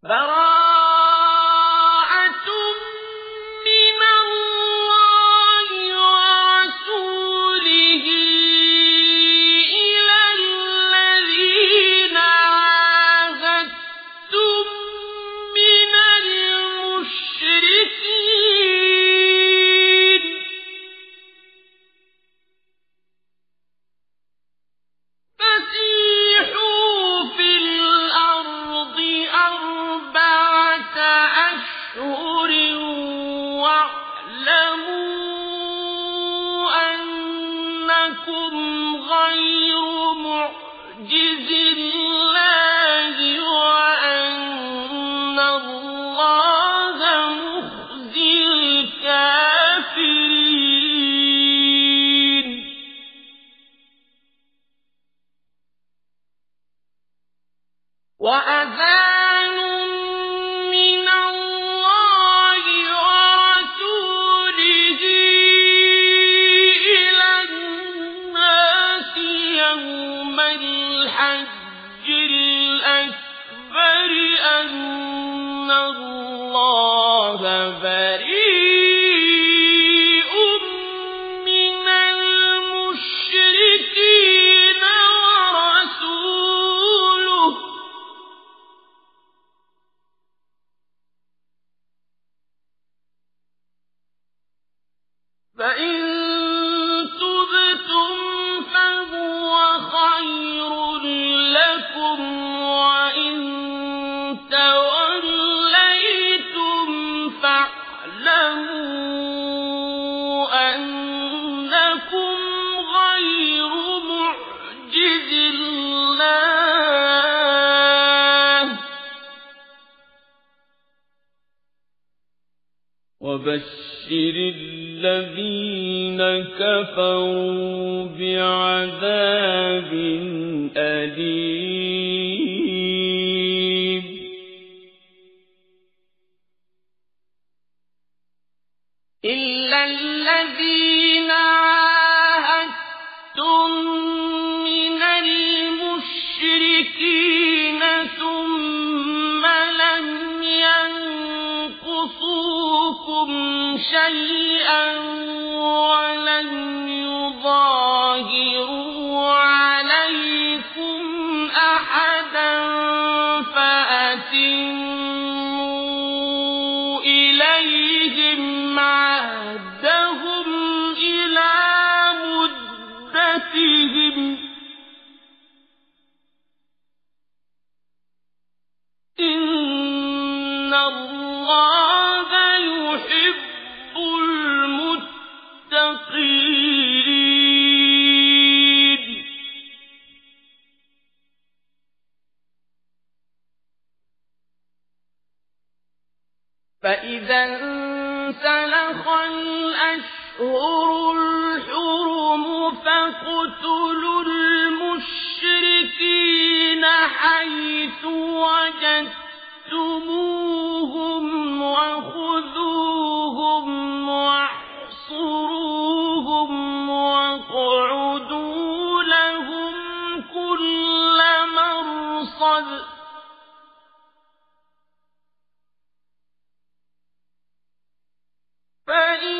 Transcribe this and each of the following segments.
براءة من الله ورسوله إلى الذين عاهدتم من المشركين فسيحوا في الأرض أربعة أشهر واعلموا أنكم غير معجز الله وأن الله مخزي الكافرين وأذان من الله ورسوله إلى الناس يوم الحج الأكبر أن الله بريء من المشركين ورسوله فإن تبتم فهو خير لكم وإن توليتم فاعلموا أنكم غير معجز الله وبشر الذين كفروا بعذاب أليم إلا الذين عاهدتم من المشركين ثم لم ينقصوكم شيئا ولن يظاهروا عليكم أحدا فأتموا إليهم عهدهم إلى مدتهم إن الله يحب المتقين فإذا انسلخ الأشهر الحرم فاقتلوا المشركين حيث وجدتموهم وخذوهم واحصروهم واقعدوا لهم كل مرصد فإن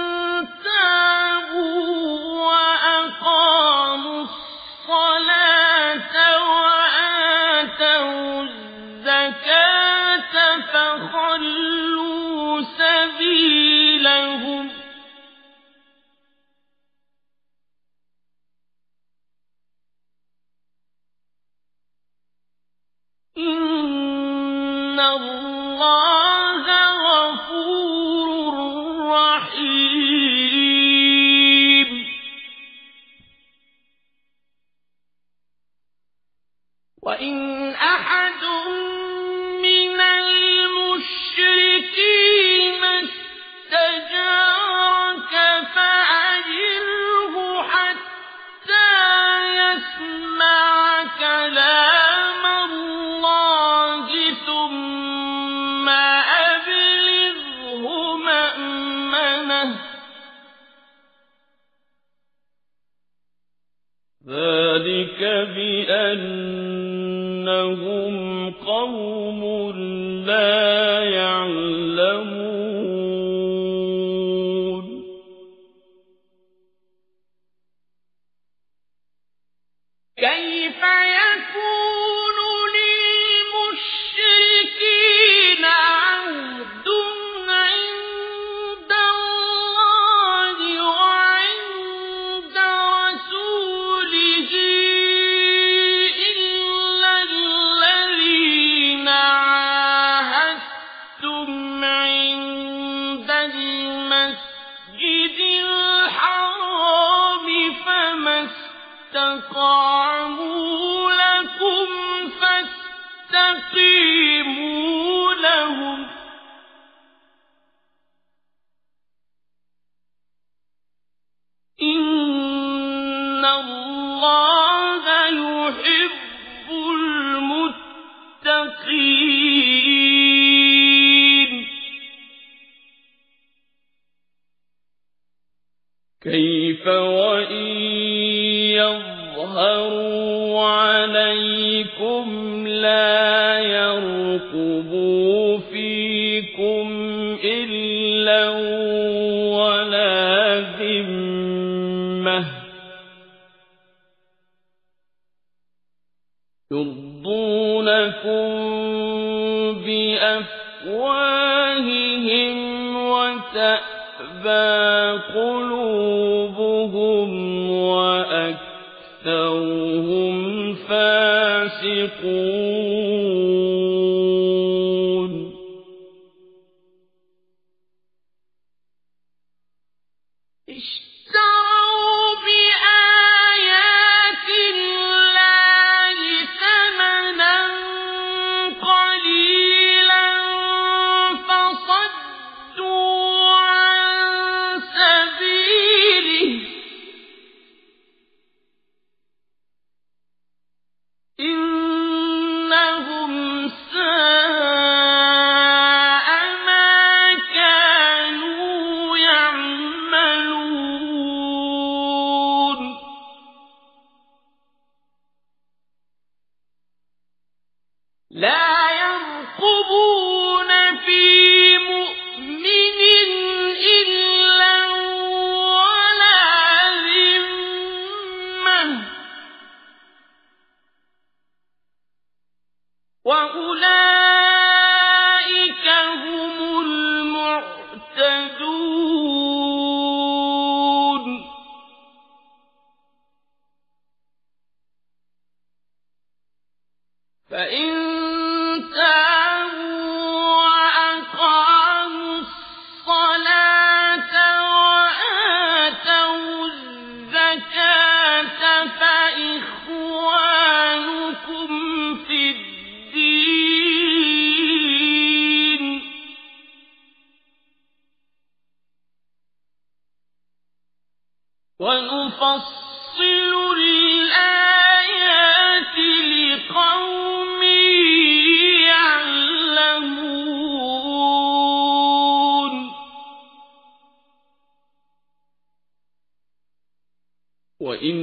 تابوا وأقاموا الصلاة وآتوا الزكاة فخلوا سبيلهم إن الله غفور رحيم وإن أحد من المشركين استجارك فأجره حتى يسمع كلام الله ثم أبلغه كيف وإن يظهروا عليكم لا يرقبوا فيكم إلا ولا ذمة يرضونكم بأفواههم وتأبى قلوبهم وأكثرهم فاسقون اشتروا بآيات الله ثمنا قليلا فصدوا عن سبيله إنهم ساء ما كانوا يعملون لا يرقبون في مؤمن إلا ولا ذمة وأولئك هم المعتدون فإن تابوا وأقاموا الصلاة وآتوا الزكاة فإخوانكم في الدين ونفصل الآيات لقوم يعلمون وإن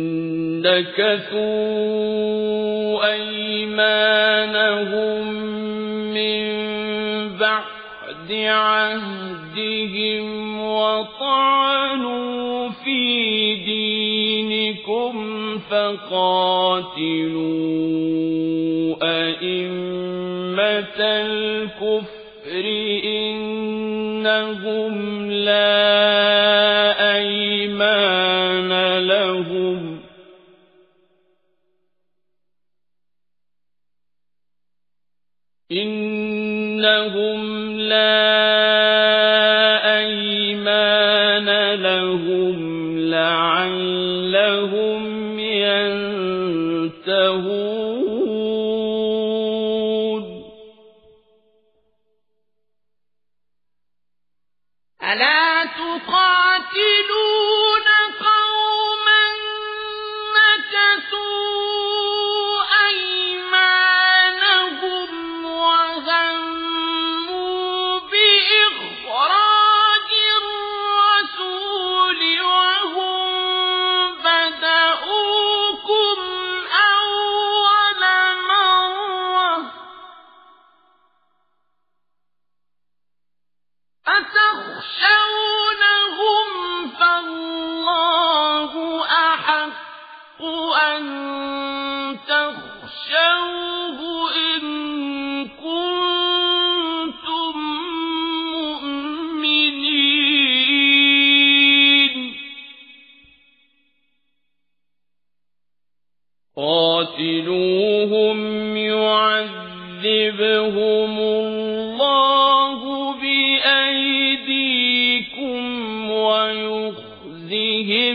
نكثوا أيمانهم من بعد عهدهم وطعنوا في دينكم فقاتلوا أئمة الكفر إنهم لا أيمان لهم لعلهم ينتهون ألا تقاتلون قوما نكثوا أيمانهم وهموا بإخراج الرسول وهم بدؤوكم أول مرة أتخشونهم فالله أحق أن تخشوه إن كنتم مؤمنين قاتلوهم يعذبهم الله بأيديكم ويخزهم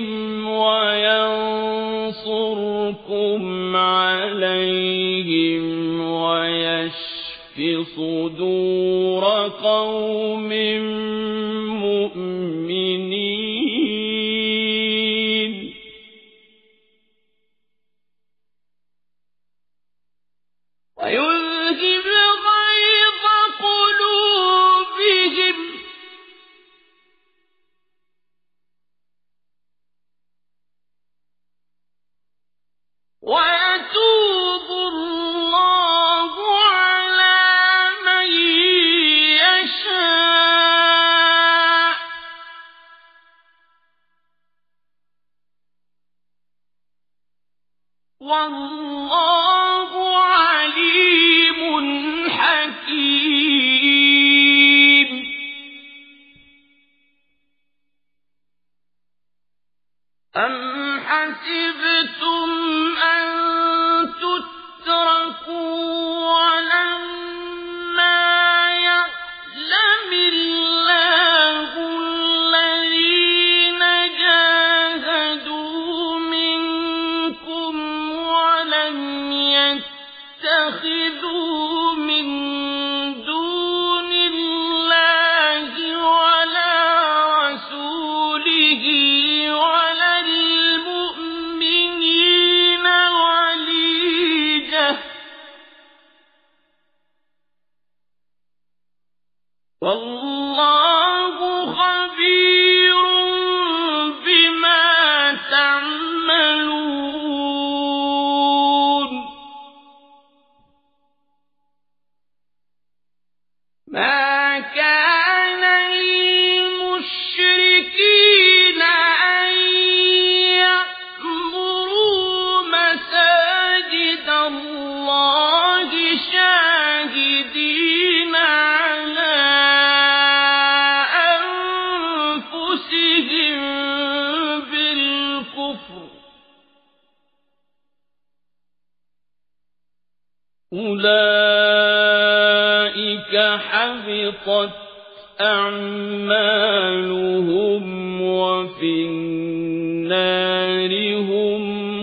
وينصركم عليهم ويشف صدور قوم مؤمنين ويذهب غيظ قلوبهم أَمْ حَسِبْتُمْ أَن تُتْرَكُوا وَلَمَّا يَعْلَمِ اللَّهُ الَّذِينَ جَاهَدُوا مِنكُمْ وَلَمْ يَتَّخِذُوا مِن دُونِ اللَّهِ وَلَا رَسُولِهِ وَلَا الْمُؤْمِنِينَ وَلِيجَةً ۚ وَاللَّهُ خَبِيرٌ بِمَا تَعْمَلُونَ مَا كَانَ لِلْمُشْرِكِينَ أَن يَعْمُرُوا مَسَاجِدَ اللَّهِ شَاهِدِينَ عَلَىٰ أَنفُسِهِم بِالْكُفْرِ ۚ أُولَٰئِكَ حَبِطَتْ أَعْمَالُهُمْ وَفِي النَّارِ هُمْ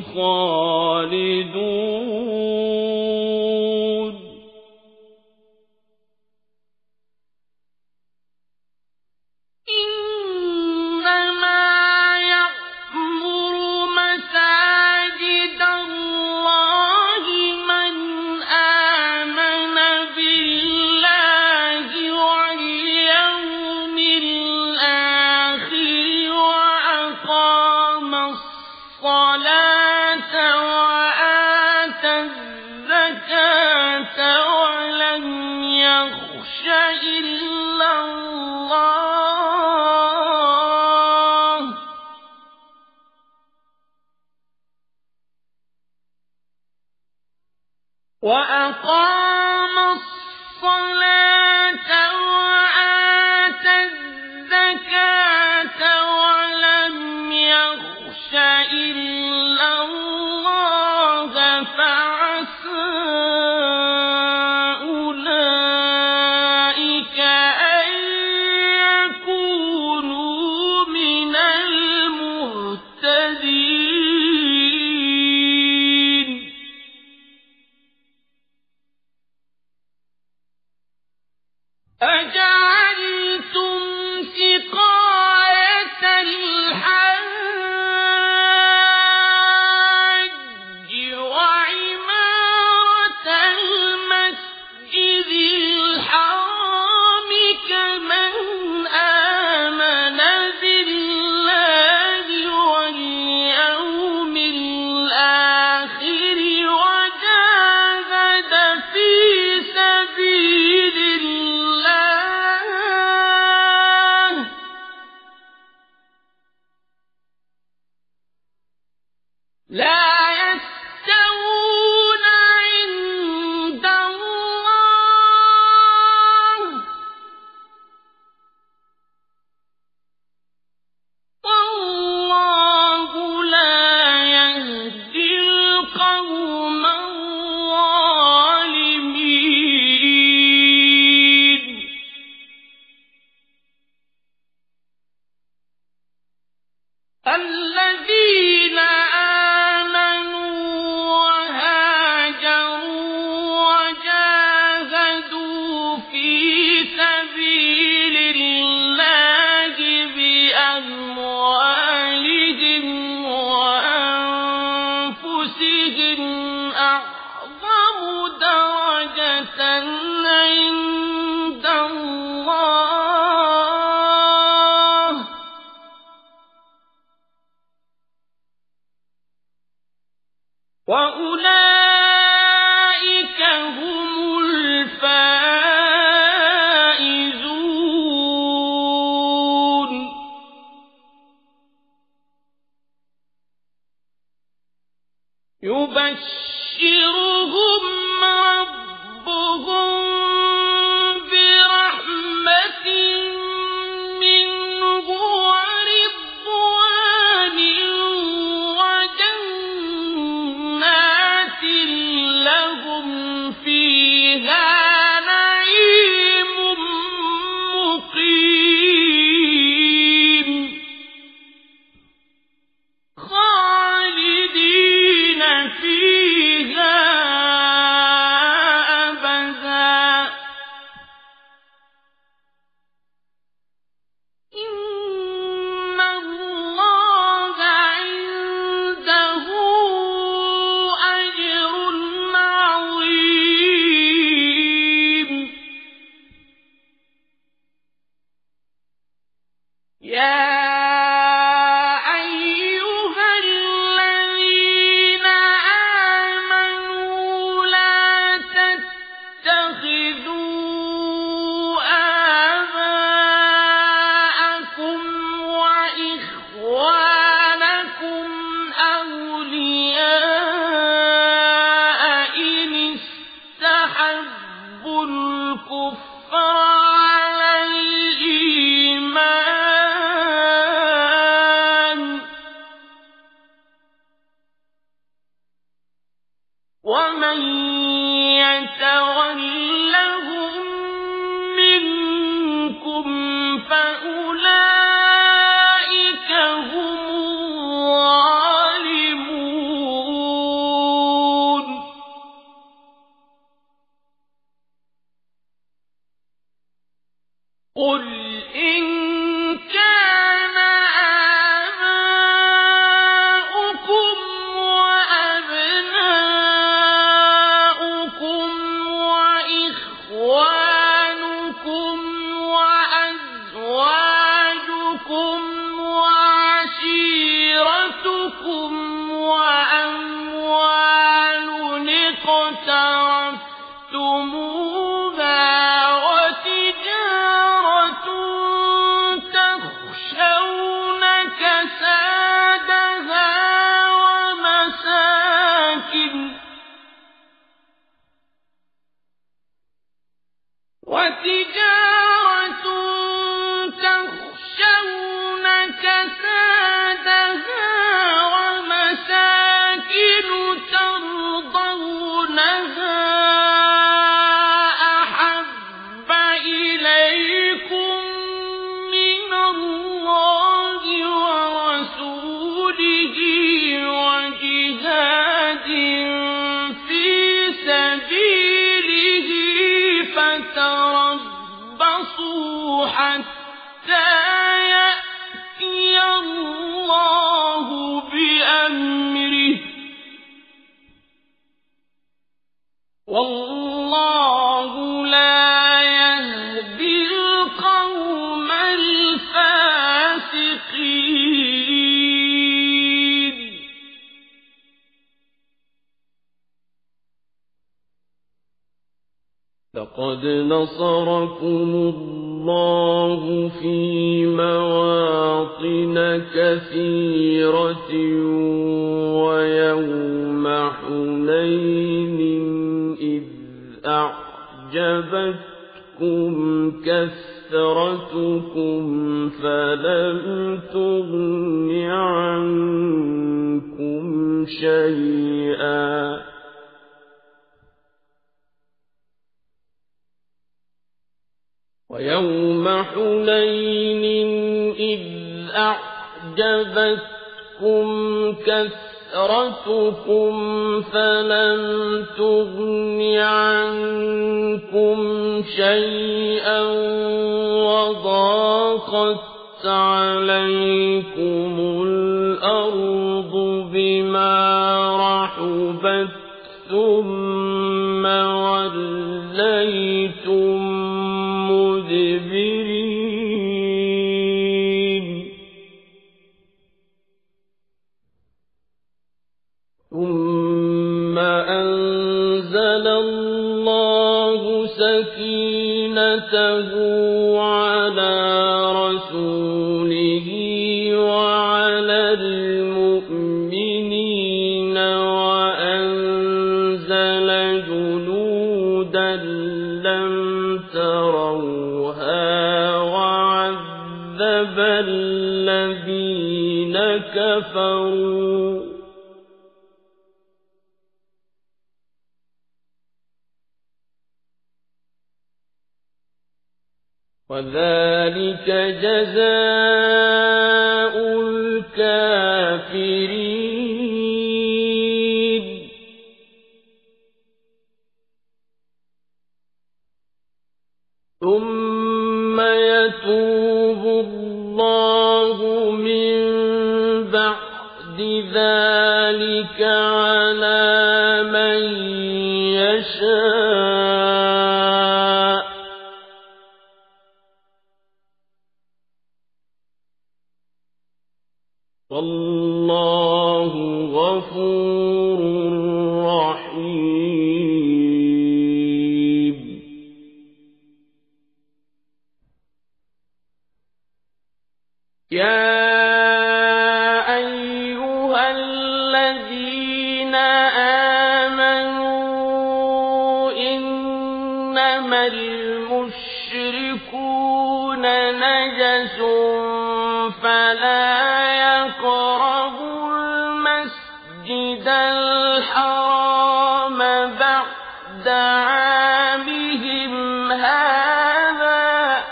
خَالِدُونَ إِنَّمَا يَعْمُرُ مَسَاجِدَ اللَّهِ مَنْ آمَنَ بِاللَّهِ وَالْيَوْمِ الْآخِرِ وَأَقَامَ الصَّلَاةَ وَآتَى الزَّكَاةَ وَلَمْ يَخْشَ إِلَّا اللَّهَ ۖ وَأَقَامَ الصَّلَاةَ وَآتَى الزَّكَاةَ وَلَمْ يَخْشَ إِلَّا اللَّهَ فَعَسَىٰ أُولَٰئِكَ أَن يَكُونُوا مِنَ الْمُهْتَدِينَ أَجَعَلْتُمْ سِقَايَةَ الْحَاجِّ وَعِمَارَةَ الْمَسْجِدِ الْحَرَامِ كَمَنْ آمَنَ بِاللَّهِ وَالْيَوْمِ الْآخِرِ وَجَاهَدَ فِي سَبِيلِ اللَّهِ لَا يَسْتَوُونَ عِندَ اللَّهِ ۗ وَاللَّهُ لَا يَهْدِي الْقَوْمَ الظَّالِمِينَ الَّذِينَ آمَنُوا وَهَاجَرُوا وَجَاهَدُوا فِي سَبِيلِ اللَّهِ بِأَمْوَالِهِمْ وَأَنفُسِهِمْ أَعْظَمُ دَرَجَةً عِندَ اللَّهِ ۗ وَأُولَٰئِكَ هُمُ الْفَائِزُونَ يُبَشِّرُهُمْ رَبُّهُم بِرَحْمَةٍ مِّنْهُ وَرِضْوَانٍ على الإيمان ومن يتولهم منكم فأولئك هم الظالمون قل إن كان آباؤكم وأبناؤكم وإخوانكم وأزواجكم وعشيرتكم وأموال اقترفتموها وتجارة تخشون كسادها ومساكن ترضونها أحب إليكم من الله ورسوله وجهاد في سبيله فتربصوا حتى يأتي الله بأمره والله لا يهدي القوم الفاسقين لقد نصركم الله في مواطن كثيرة ويوم حنين إذ أعجبتكم كثرتكم فلم تغن عنكم شيئا ويوم حنين إذ أعجبتكم كثرتكم فلم تغن عنكم شيئا وضاقت عليكم الأرض بما رحبت ثم وليتم مدبرين ثم أنزل الله سكينته على رسوله وعلى المؤمنين وأنزل جنودا لم تروها وعذب الذين كفروا وذلك جزاء الكافرين ثم يتوب الله من بعد ذلك على من يشاء والله غفور رحيم يا أيها الذين آمنوا إنما المشركون المشركون نجس فلا يقربوا المسجد الحرام بعد عامهم هذا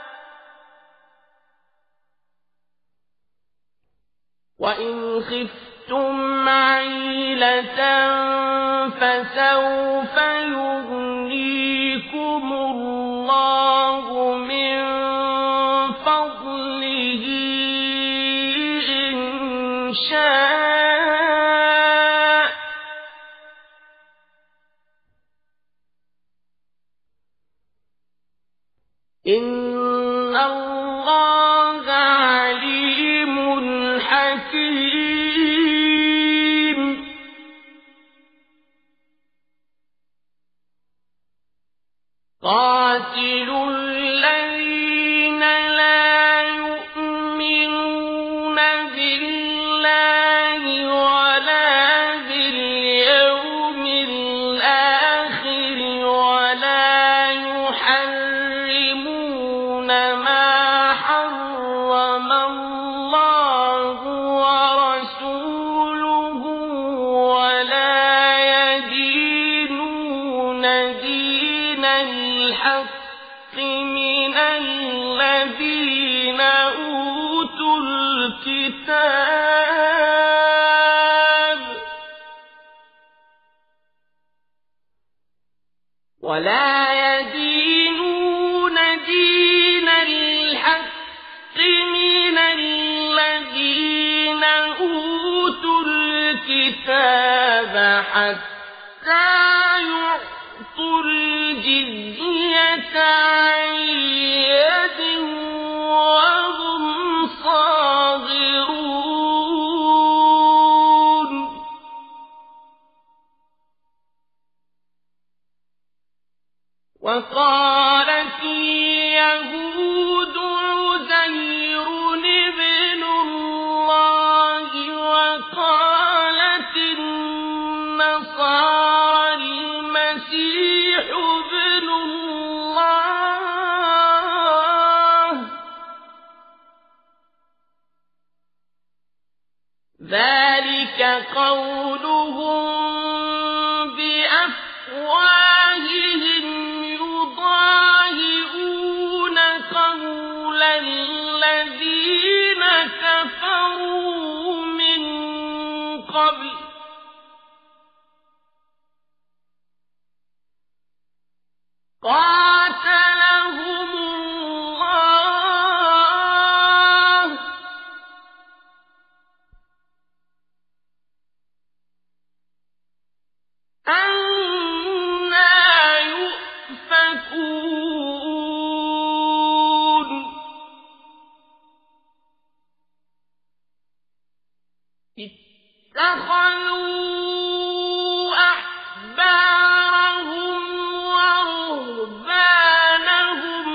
وإن خفتم عيلة فسوف يغنيكم الله من فضله إن شاء إن الله عليم حكيم قاتلوا الذين لا يؤمنون بالله ولا باليوم الآخر ولا يحرمون ما حرم الله ورسوله ولا يدينون دين الحق من الذين أوتوا الكتاب حتى يعطوا الجزية عن يد وهم صاغرون وقالت اليهود عزير ابن الله وقالت النصارى المسيح ابن الله ذلك قولهم بأفواههم يضاهئون قول الذين كفروا من قبل قاتلهم الله أنى يؤفكون اتخذوا أحبارهم ورهبانهم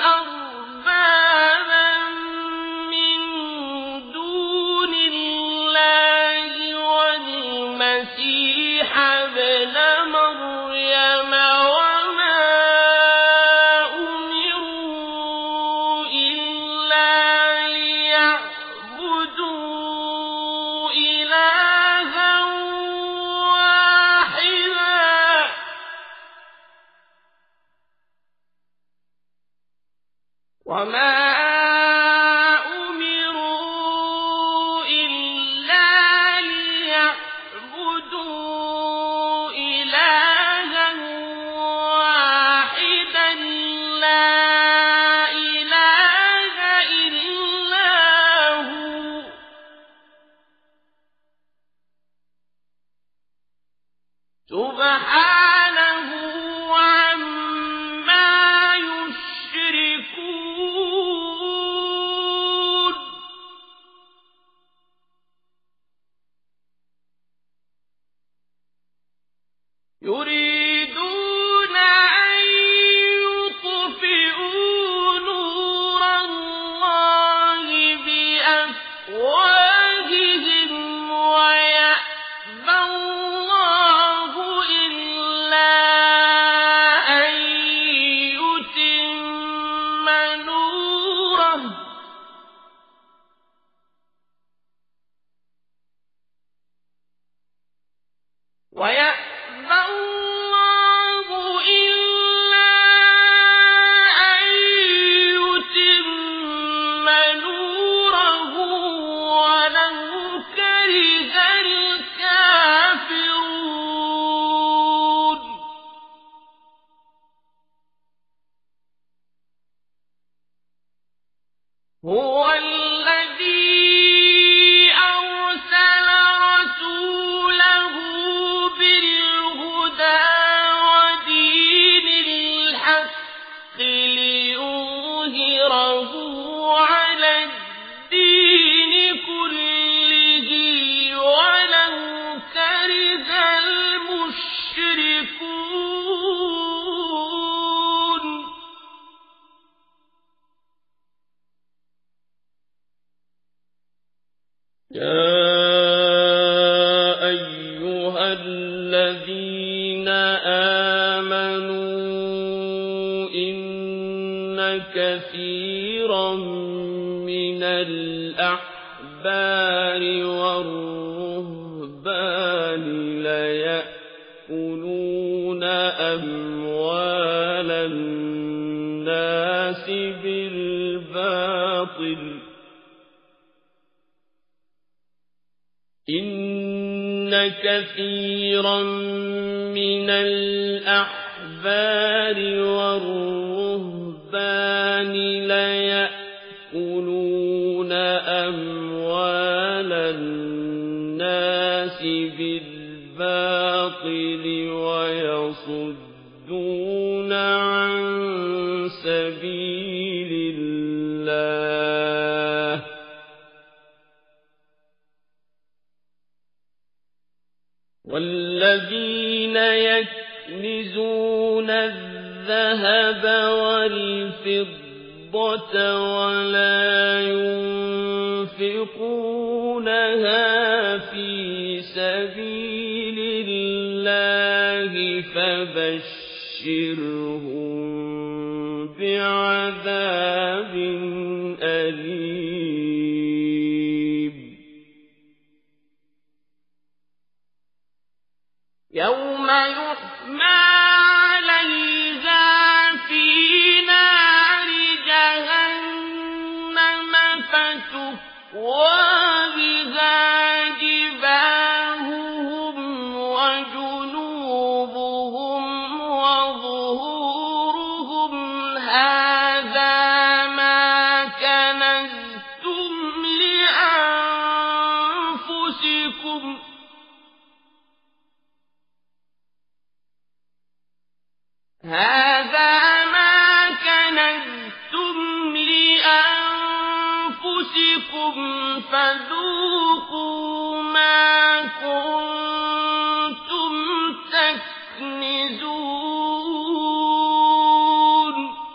أربابا من دون الله والمسيح ابن مريم وما أمروا إلا ليعبدوا إلها واحدا وما أمروا إلا ليعبدوا إلها واحدا لا إله إلا هو سبحانه عما يشركون هو الذي أرسل رسوله بالهدى ودين الحق ليظهره على الدين كله ولو كره المشركون يا أيها الذين آمنوا إن كثيرا من الأحبار والرهبان ليأكلون أموال الناس بالباطل إن كثيرا من الأحبار والرهبان ليأكلون أموال الناس بالباطل ويصدون عن سبيل الله والذين يكنزون الذهب والفضة ولا ينفقونها في سبيل الله فبشرهم بعذاب أليم يوم يحمى عليها في نار جهنم فتكوى بها جباههم وجنوبهم وظهورهم هذا ما كنزتم لأنفسكم هذا ما كنزتم لأنفسكم فذوقوا ما كنتم تكنزون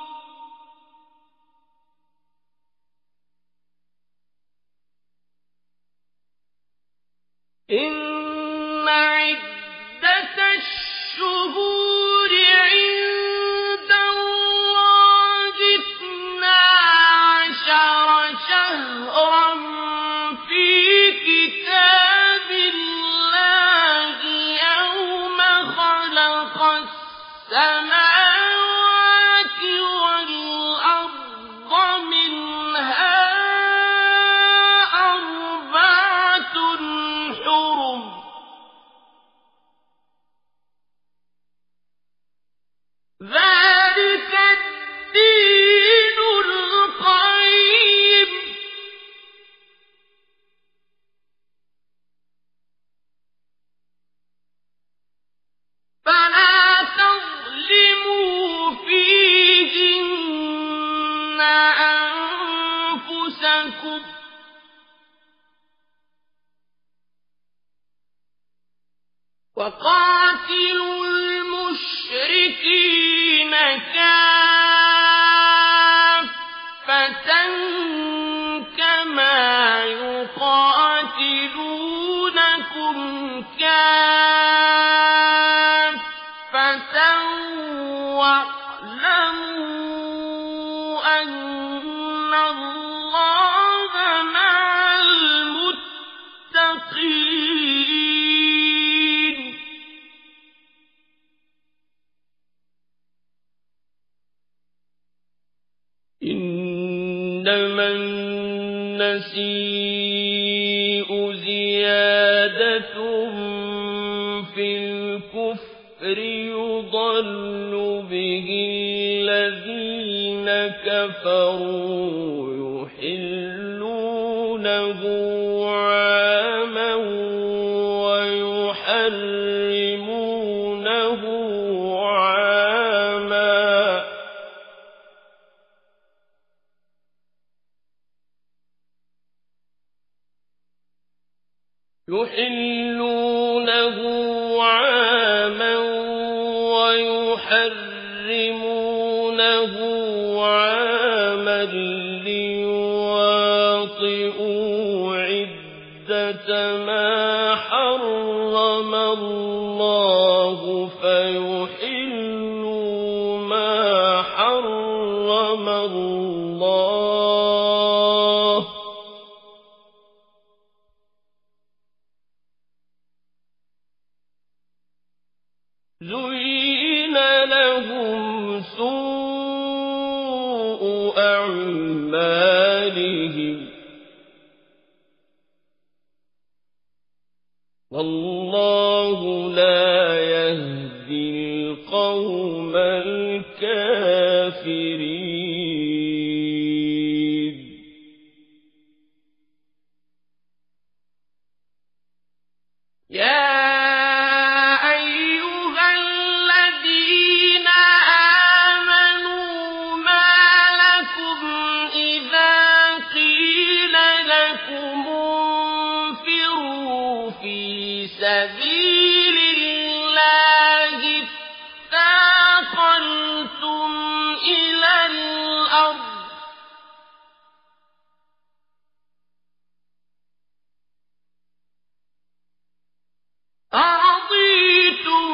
إن عدة الشهور عند الله 12 شهرا في كتاب الله يوم خلق السماوات والأرض منها أربعة حرم ذلك الدين القيم فلا تظلموا فيهن أنفسكم وقاتلوا المشركين كافة كما يقاتلونكم كافة واعلموا أن الله مع المتقين إنما النسيء زيادة في الكفر يضل به الذين كفروا يحلونه عاما ويحرمونه عاما ليواطئوا عدة ما حرم الله فيحلوا ما حرم الله زين لهم سوء أعمالهم والله لا يهدي القوم الكافرين يا سبيل الله اثاقلتم إلى الأرض أرضيتم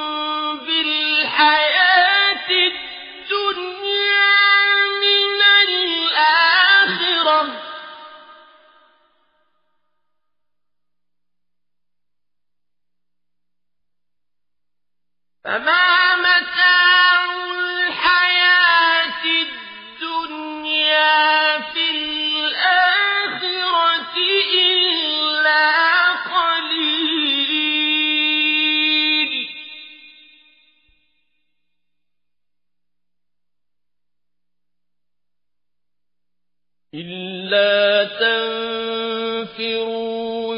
بالحياة الدنيا من الآخرة فما متاع الحياة الدنيا في الآخرة إلا قليل إلا تنفروا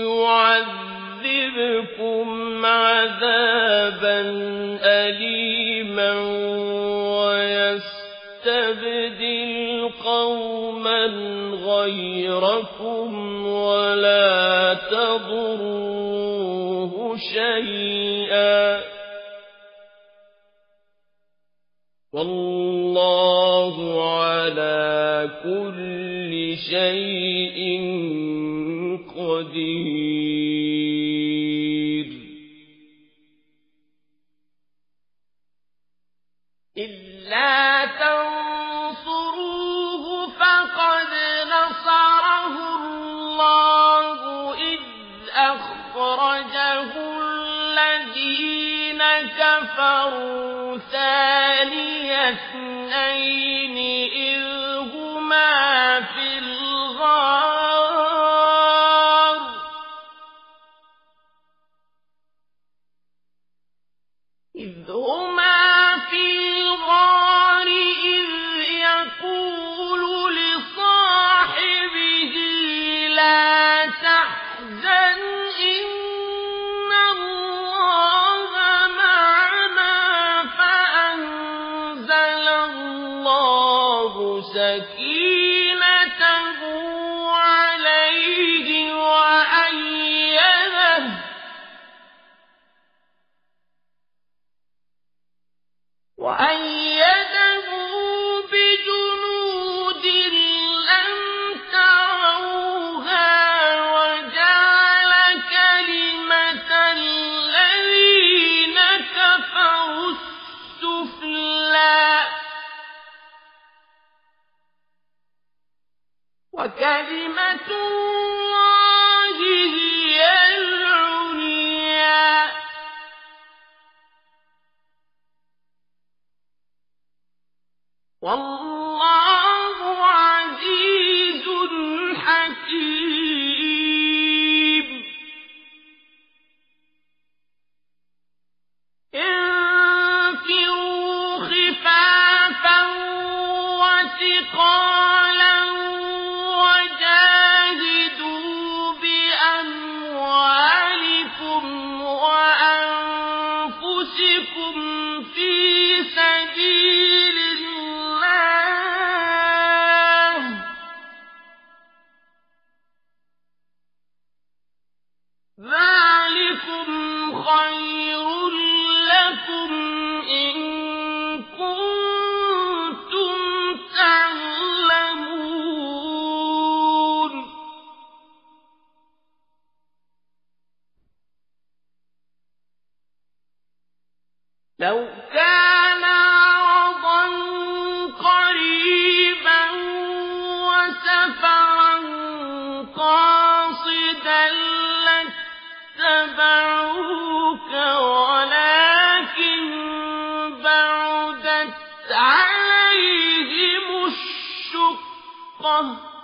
يعذبكم عذابا أليما ويستبدل قوما غيركم ولا تضروه شيئا والله على كل شيء قدير إلا تنصروه فقد نصره الله إذ أخرجه الذين كفروا ثاني اثنين إذ هما في الغار إذ يقول لصاحبه لا تحزن إن الله معنا فأنزل الله سكينته عليه وأيده بجنود لم تروها وجعل كلمة الذين كفروا السفلى وكلمة الله هي العليا والله عزيز حكيم انفروا خفافا وثقالا اتبعوك ولكن بعدت عليهم الشقة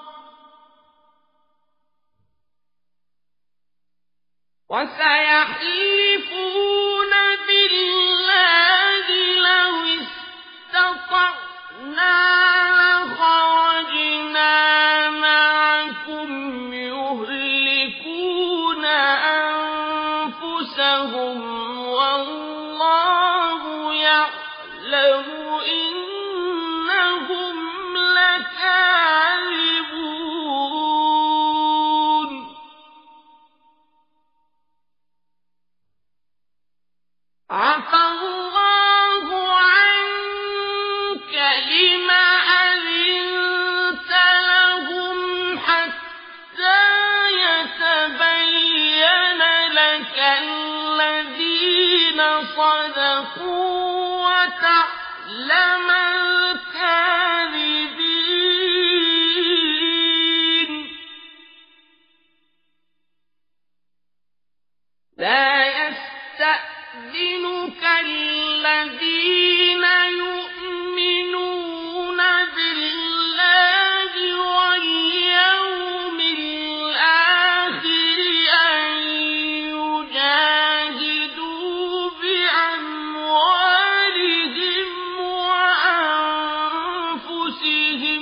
وسيحلفون بالله لو استطعنا لخرجنا معكم يهلكون أنفسهم والله يعلم إنهم لكاذبون عفى الله عنك لم أذنت لهم حتى يتبين لك الذين صدقوا وتعلم الكاذبين لا يستأذنك الذين يؤمنون بالله واليوم الآخر أن يجاهدوا بأموالهم وأنفسهم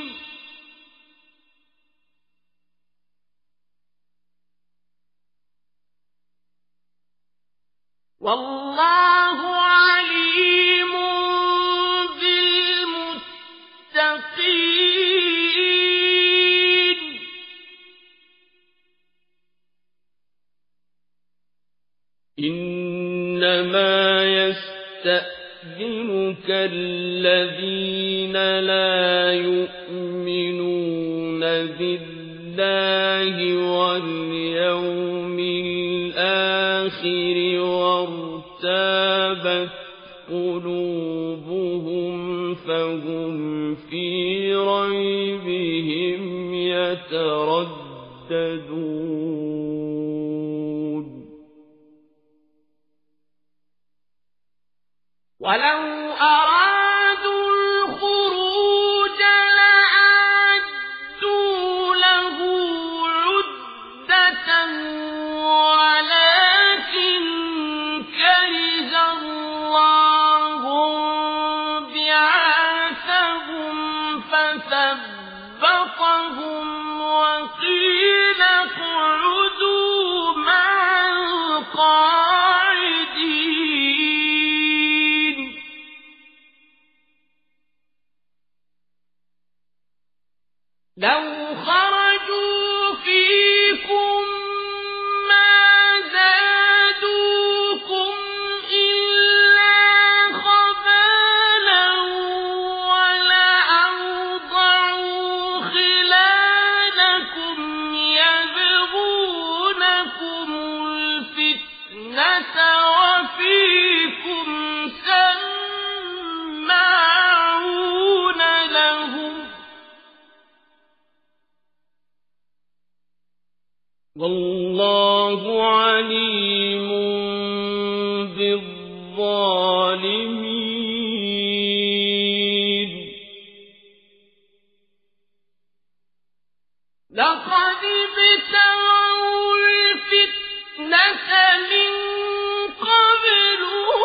والله عليم بالمتقين إنما يستأذنك الذين لا يؤمنون بالله واليوم الآخر وارتابت قلوبهم فهم في ريبهم يترددون ولو أرادوا الخروج لأعدوا له عدة ولكن كره الله بعاثهم فثبطهم وقيل اقعدوا مع القاعدين لو خرجوا فيكم ما زادوكم إلا خبالا ولأوضعوا خلالكم يبغونكم الفتنة وفيكم سماعون لهم والله عليم بالظالمين لقد ابتغوا الفتنة من قبل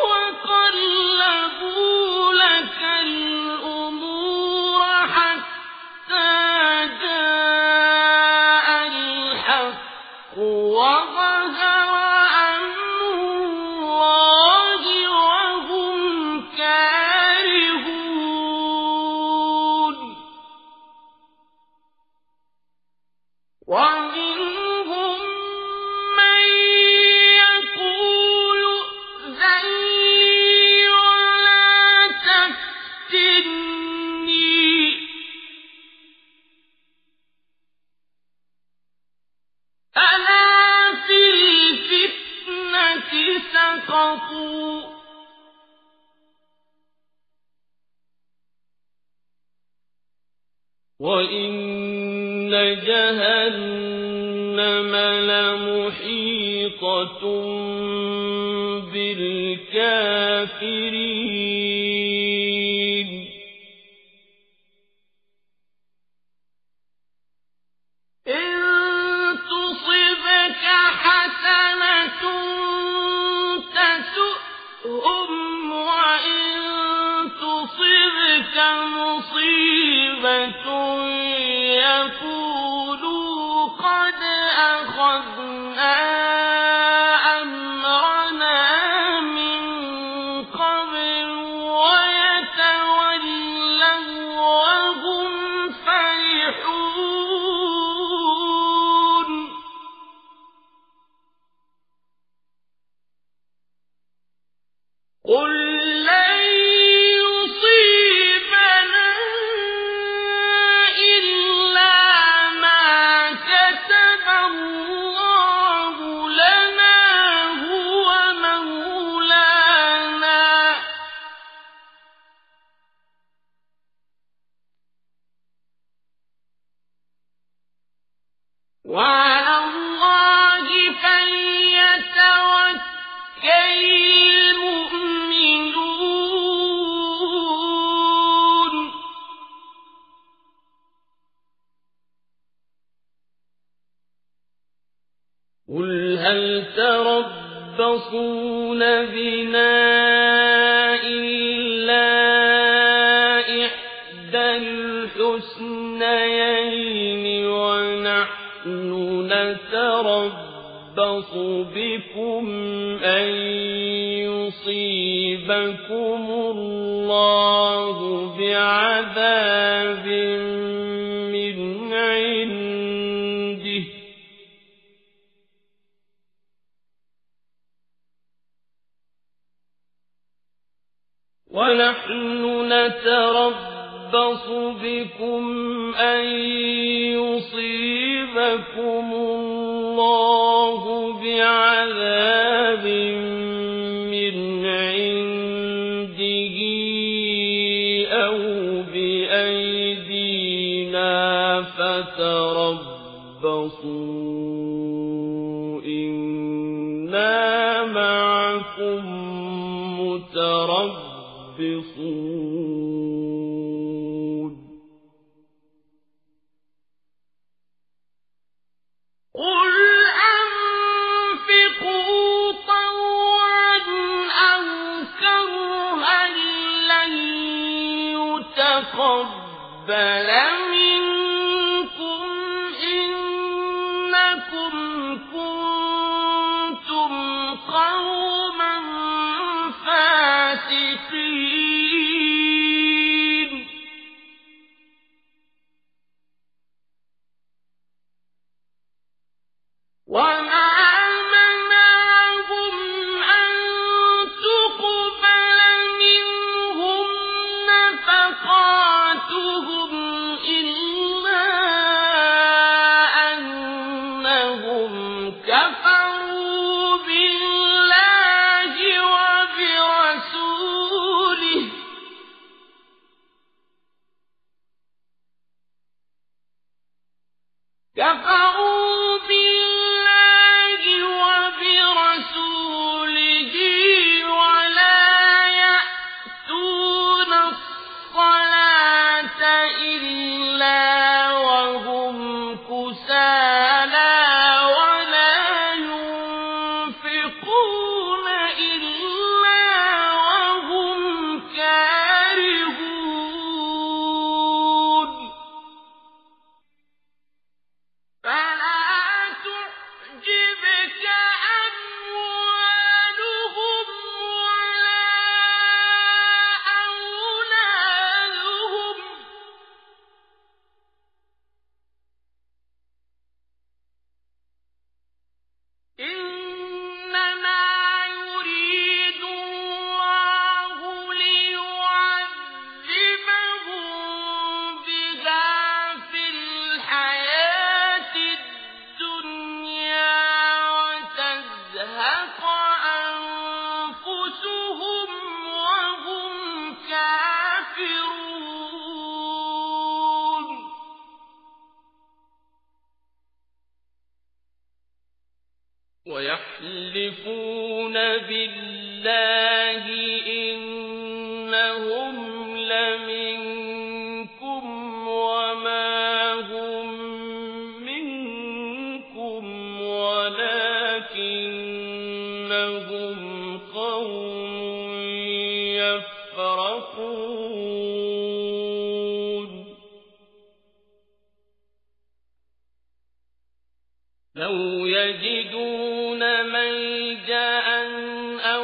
وقلبوا لك الأمور حتى جاء الحق وظهر أمر الله وهم كارهون ومنهم من يقول ائذن لي ولا تفتني ألا في الفتنة سقطوا وإن جهنم لمحيطة مُحِيطَةٌ بِالْكَافِرِينَ إِن تُصِبْكَ حَسَنَةٌ تَسُؤْهُمْ وَإِن تُصِبْكَ مُصِيبَةٌ يَقُولُوا قَدْ أَخَذْنَا أَمْرَنَا مِن قَبْلُ وَيَتَوَلَّوْا وَهُمْ فَرِحُونَ قُل لَّن يُصِيبَنَا إِلَّا مَا كَتَبَ اللَّهُ لَنَا هُوَ مَوْلَانَا وَعَلَى اللَّهِ فَلْيَتَوَكَّلِ الْمُؤْمِنُونَ قُلْ هَلْ تَرَبَّصُونَ بِنَا إِلَّا إِحْدَى الْحُسْنَيَيْنِ وَنَحْنُ نَتَرَبَّصُ بِكُمْ أَن يُصِيبَكُمُ اللَّهُ بِعَذَابٍ مِّنْ عِندِهِ وَنَحْنُ نَتَرَبَّصُ بِكُمْ أَن يُصِيبَكُمُ اللَّهُ بِعَذَابٍ مِّنْ عِندِهِ أَوْ بِأَيْدِينَا فَتَرَبَّصُوا إِنَّا مَعَكُمْ مُتَرَبِّصُونَ قُلْ أَنفِقُوا طَوْعًا أَوْ كَرْهًا لَّن يُتَقَبَّلَ مِنكُمْ إِنَّكُمْ كُنتُمْ قَوْمًا فَاسِقِينَ وَمَا مَنَعَهُمْ أَن تُقْبَلَ مِنْهُمْ نَفَقَاتُهُمْ إِلَّا أَنَّهُمْ كَفَرُوا بِاللَّهِ وَبِرَسُولِهِ وَلَا يَأْتُونَ الصَّلَاةَ إِلَّا وَهُمْ كُسَالَىٰ وَلَا يُنفِقُونَ إِلَّا وَهُمْ كَارِهُونَ فَلَا يحلفون بالله إنهم لمنكم وما هم منكم ولكنهم قوم يفرقون لو يجدون ملجأ أو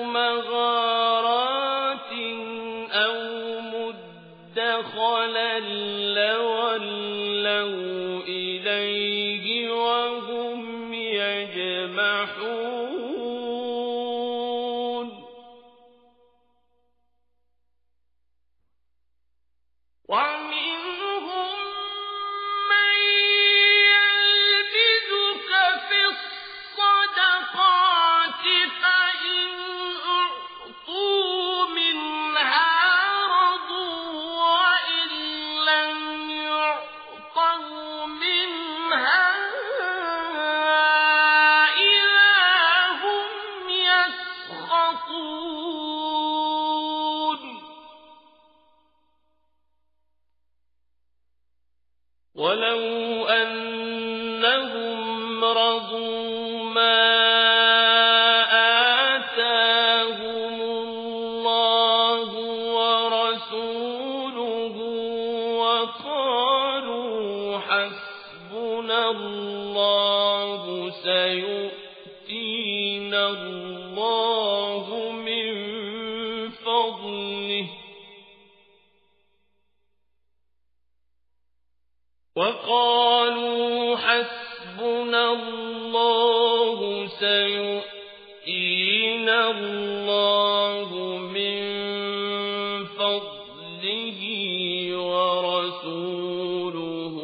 مغارات أو مدخلا لولوا إليه وهم يجمحون ومنهم من يلبسك في الصدقات فإن أعطوا منها رضوا وإن لم يعطوا منها إذا هم يسخطون ولو أنهم رضوا ما آتاهم الله ورسوله وقالوا حسبنا الله سيؤتينا الله من فضله وقالوا حسبنا الله سيؤتينا الله من فضله ورسوله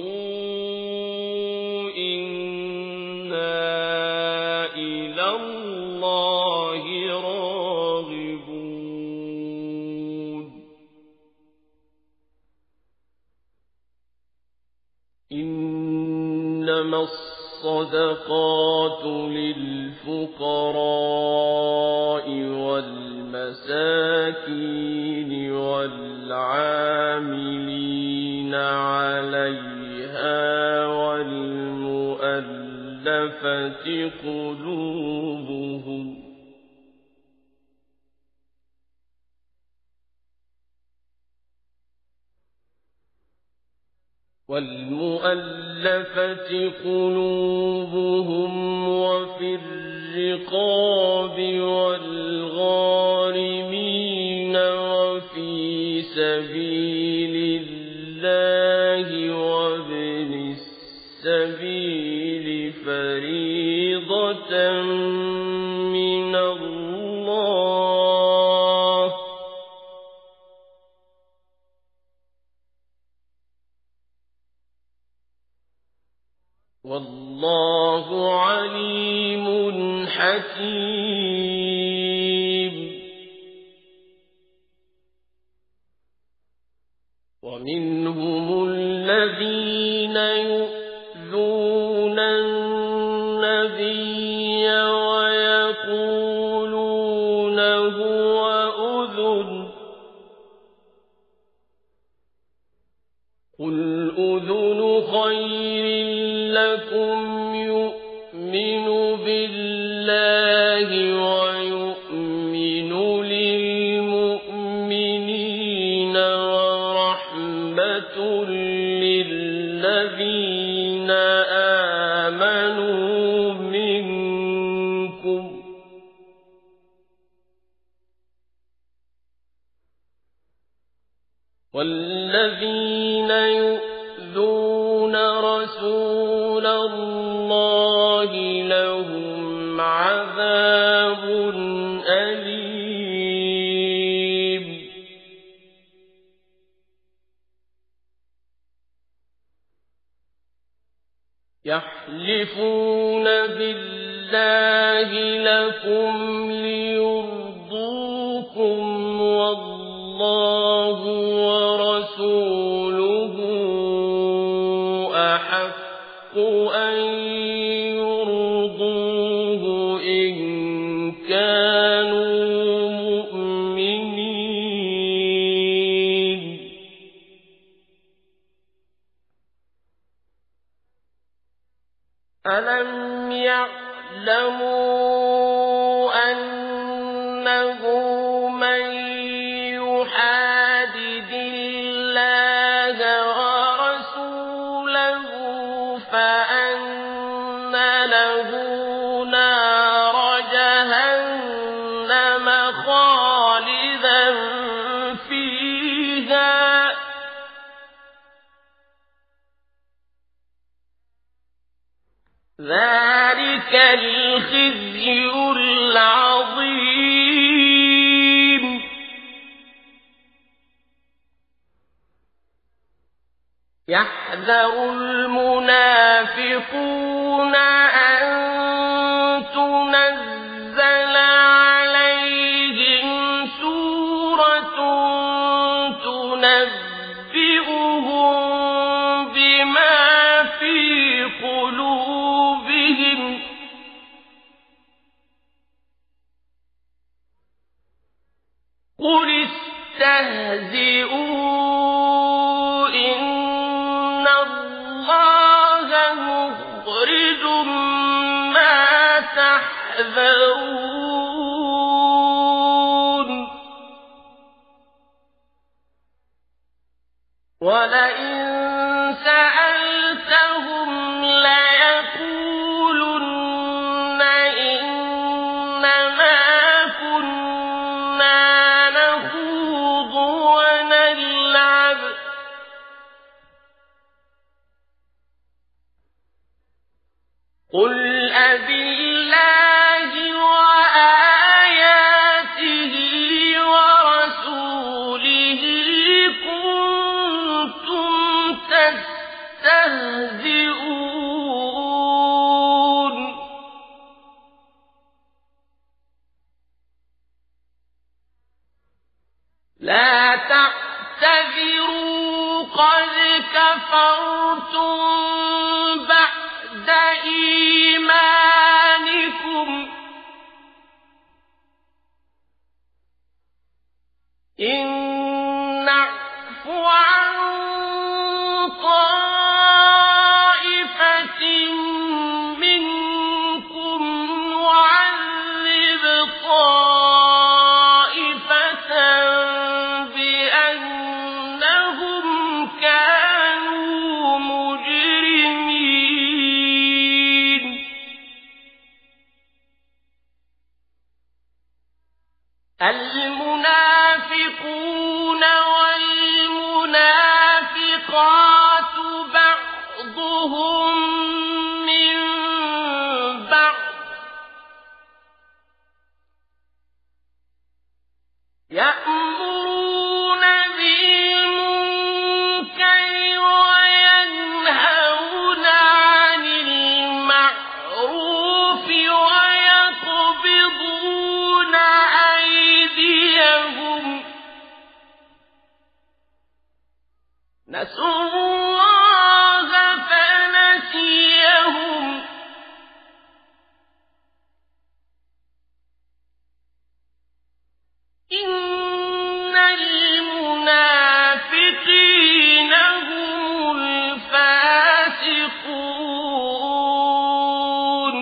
إنا إلى الله راغبون إنما الصدقات للفقراء والمساكين والعاملين عليها والمؤلفة قلوبهم وفي الرقاب والغارمين وفي سبيل الله وابن السبيل فريضة من الله والله عليم حكيم ومنهم الذين يؤذون النبي ويقولون هو أذن قل أذن خير لكم يؤمن بالله ويؤمن للمؤمنين ورحمة للذين آمنوا منكم والذين يؤذون رسول الله لهم عذاب أليم يحلفون بالله لكم ليرضوكم والله ورسوله أحق أن يرضوه إن ألم يعلموا أنه من يحادد الله ورسوله فأن له نار جهنم خالدا فيها ذلك الخزي العظيم يحذر المنافقون أن تنزل عليهم سورة تنبئهم بما في قلوبهم قل استهزئوا إن الله مخرج ما تحذرون ولئن سألتهم ليقولن إنما كنا نخوض ونلعب قل أبالله وآياته ورسوله كنتم تستهزئون لا تعتذروا قد كفرتم بعد إيمانكم إن نعف عن طائفة منكم نعذب طائفة بأنهم كانوا مجرمين المنافقون والمنافقات بعضهم من بعض يأمرون بالمنكر وينهون عن المعروف ويقبضون أيديهم نسوا الله فنسيهم إن المنافقين هم الفاسقون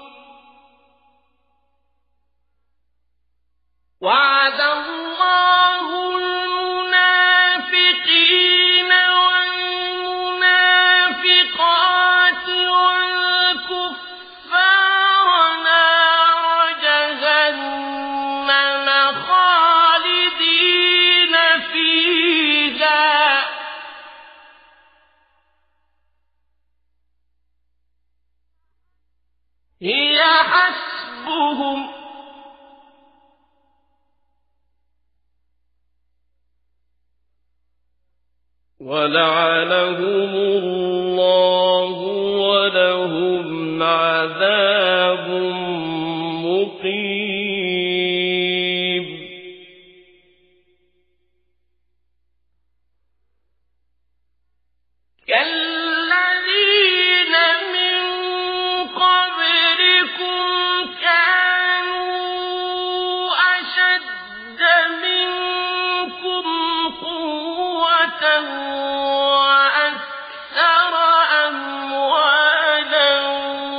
وعد الله المنافقين والمنافقات والكفار نار جهنم خالدين فيها هي حسبهم ولعنهم الله ولهم عذاب مقيم كالذين من قبلكم كانوا أشد منكم قوة وأكثر أموالا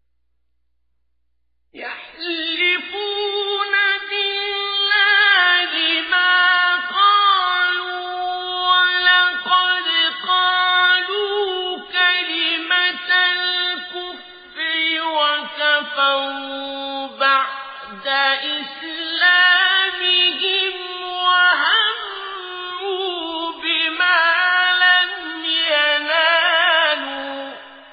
إسلامهم وهموا بما لم ينالوا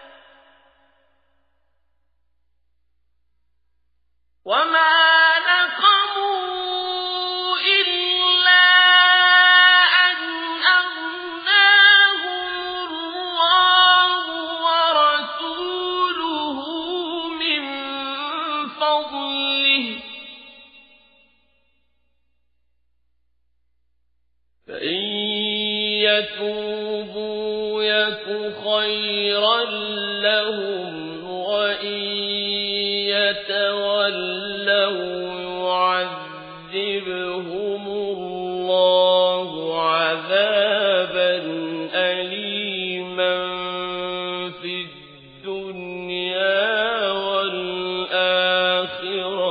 وما نقموا إلا أن أغناهم الله ورسوله من فضله فإن يتوبوا يك خيرا لهم وإن يتولوا يعذبهم الله عذابا أليما في الدنيا والآخرة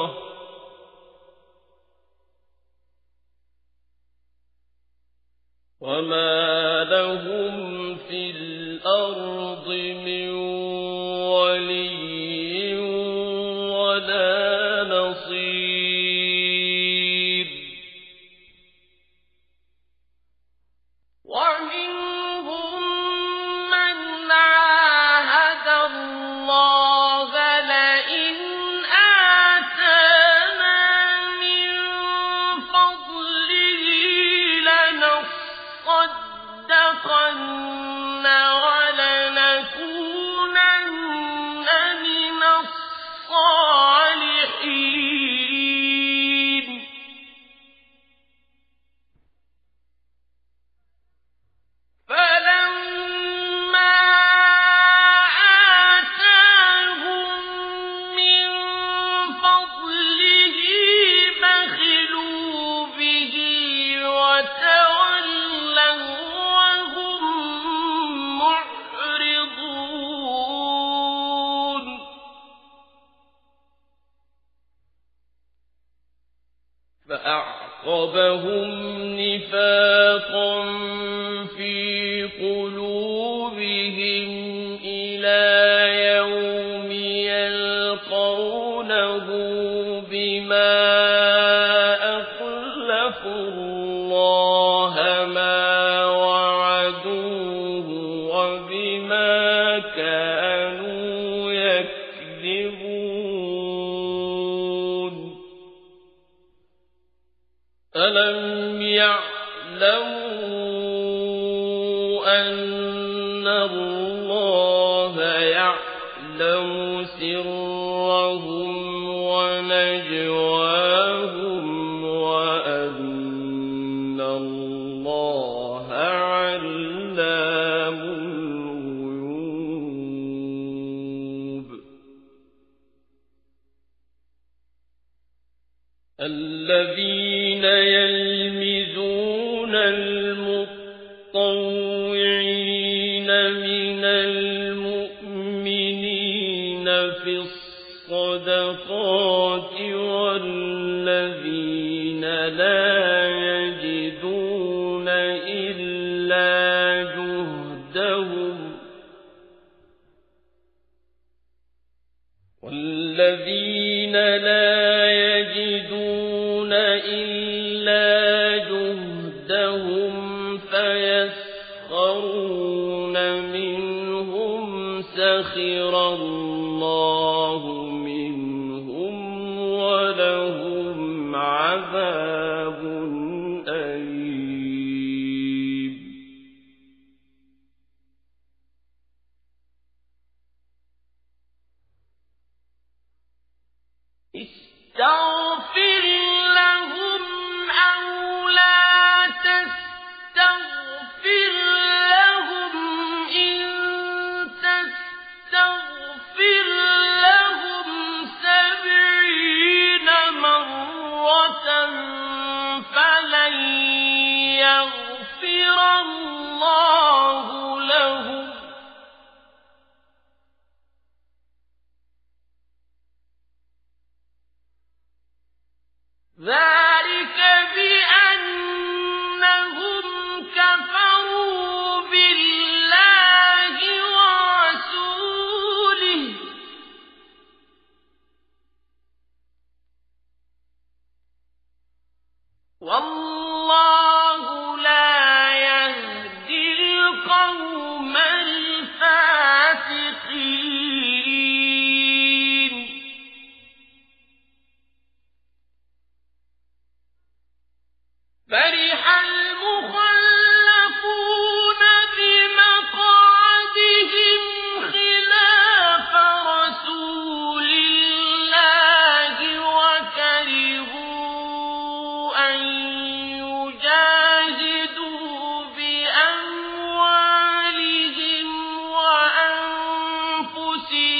وما لهم في الأرض من ولي ولا نصير ومنهم من عاهد الله لئن آتانا من فضله لنصدقن ولنكونن من الصالحين فلما آتاهم من فضله بخلوا به وتولوا وهم معرضون فأعقبهم نفاقا في قلوبهم إلى يوم يلقونه بما أخلفوا الله ما وعدوه وبما كانوا يكذبون ألم يعلموا أن الله يعلم سرهم ونجواهم وأن الله علام الغيوب الذين يلمزون المطوعين من المؤمنين في الصدقات والذين لا يجدون إلا جهدهم فيسخرون منهم سخر الله منهم ولهم عذاب أليم استغفر لهم أو لا تستغفر لهم إن تستغفر لهم 70 مرة فلن يغفر الله لهم ذلك بأنهم كفروا بالله ورسوله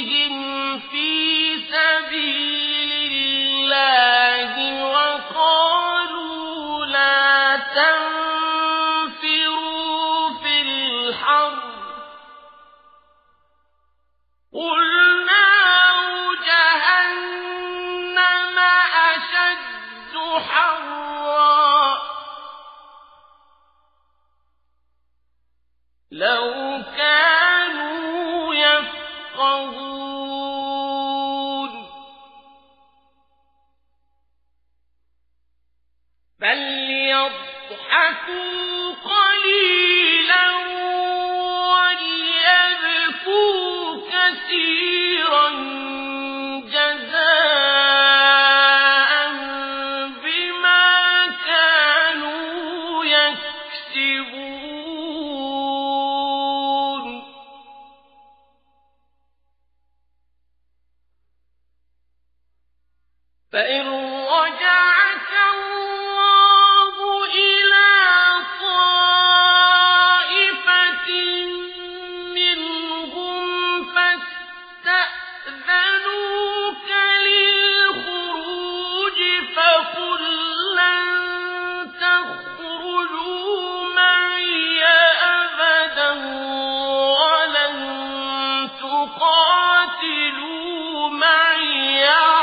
في سبيل الله وقالوا لا تنفروا في الحر قل نار جهنم أشد حرا لو كانوا يفقهون بل يضحكوا قليلا وليبكوا كثيرا جزاء بما كانوا يكسبون فإن رجعك الله إلى طائفة منهم فاستأذنوك للخروج فقل لن تخرجوا معي أبدا ولن تقاتلوا معي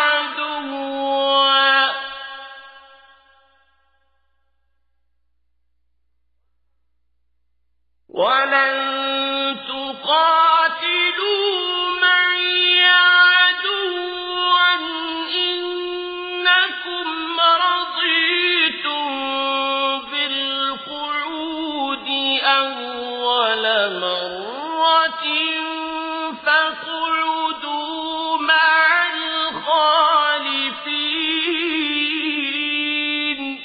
عدوا إنكم رضيتم بالقعود أول مرة فاقعدوا مع الخالفين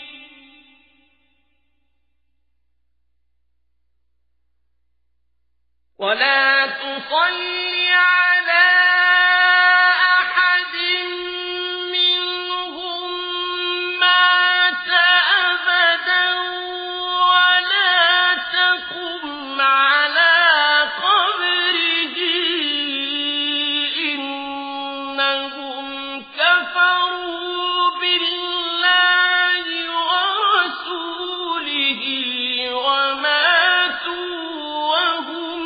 ولا تصل على أحد منهم مات أبدا ولا تقم على قبره إنهم كفروا بالله ورسوله وماتوا وهم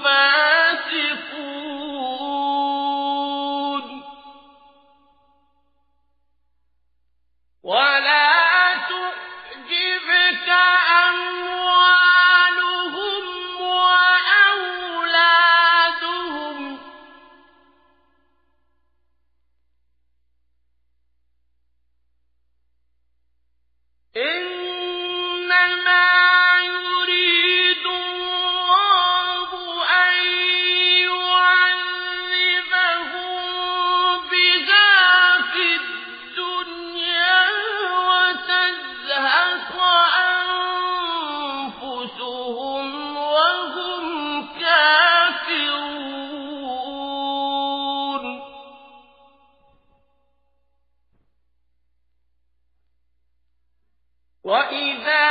فاسقون ولا تعجبك أموالهم وأولادهم إنما يريد الله أن يعذبهم بها في الدنيا وتزهق أنفسهم وهم كافرون وإذا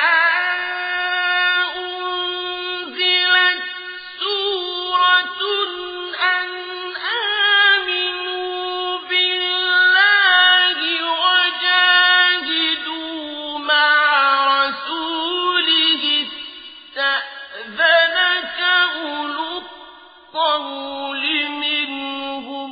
أنزلت سورة أن آمنوا بالله وجاهدوا مع رسوله استأذنك أولو الطول منهم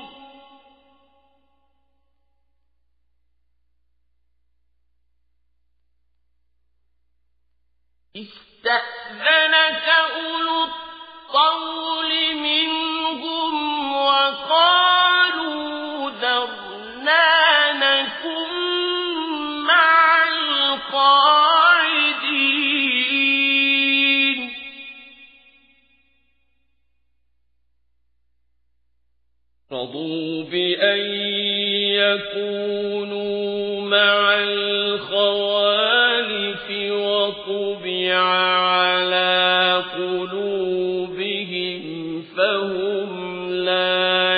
وقالوا ذرنا نكن مع القاعدين رضوا بأن يكونوا مع الخوالف وطبع على قلوبهم فهم لا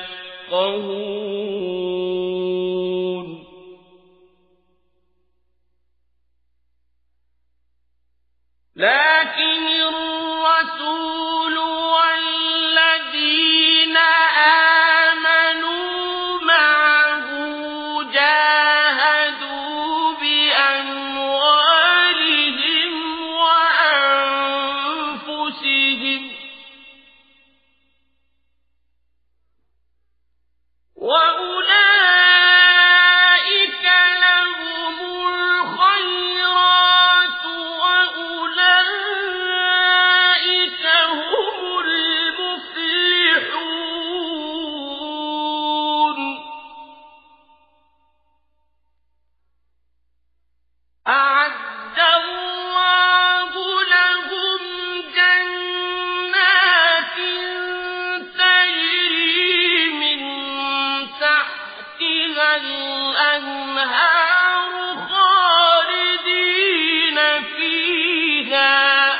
يفقهون لكن الرسول والذين الْأَنْهَارُ خَالِدِينَ فِيهَا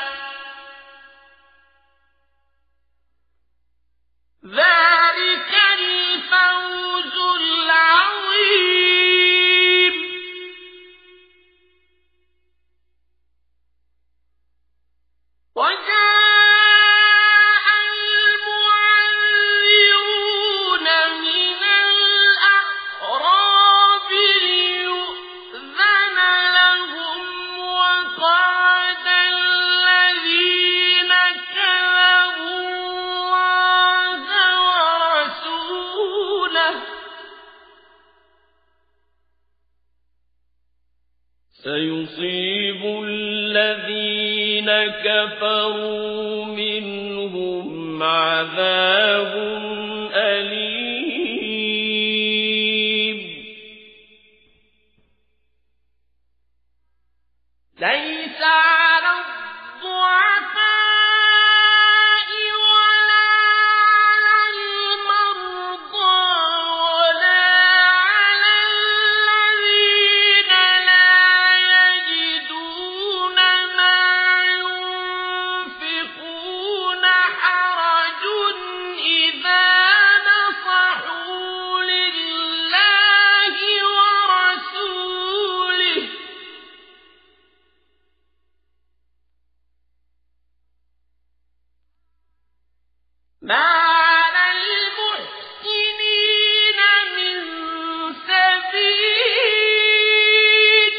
ذَلِكَ الْفَوْزُ الْعَظِيمُ وَجَاءَ الْمُعَذِّرُونَ مِنَ الْأَعْرَابِ لِيُؤْذَنَ لَهُمْ وَقَعَدَ الَّذِينَ كَذَبُوا اللَّهَ وَرَسُولَهُ سَيُصِيبُ الَّذِينَ كَفَرُوا مِنْهُمْ عَذَابٌ أَلِيمٌ لَيْسَ عَلَى الضُّعَفَاءِ وَلَا عَلَى الْمَرْضَىٰ وَلَا عَلَى الَّذِينَ لَا يَجِدُونَ مَا يُنفِقُونَ حَرَجٌ إِذَا نَصَحُوا لِلَّهِ وَرَسُولِهِ مَا عَلَى الْمُحْسِنِينَ مِن سَبِيلٍ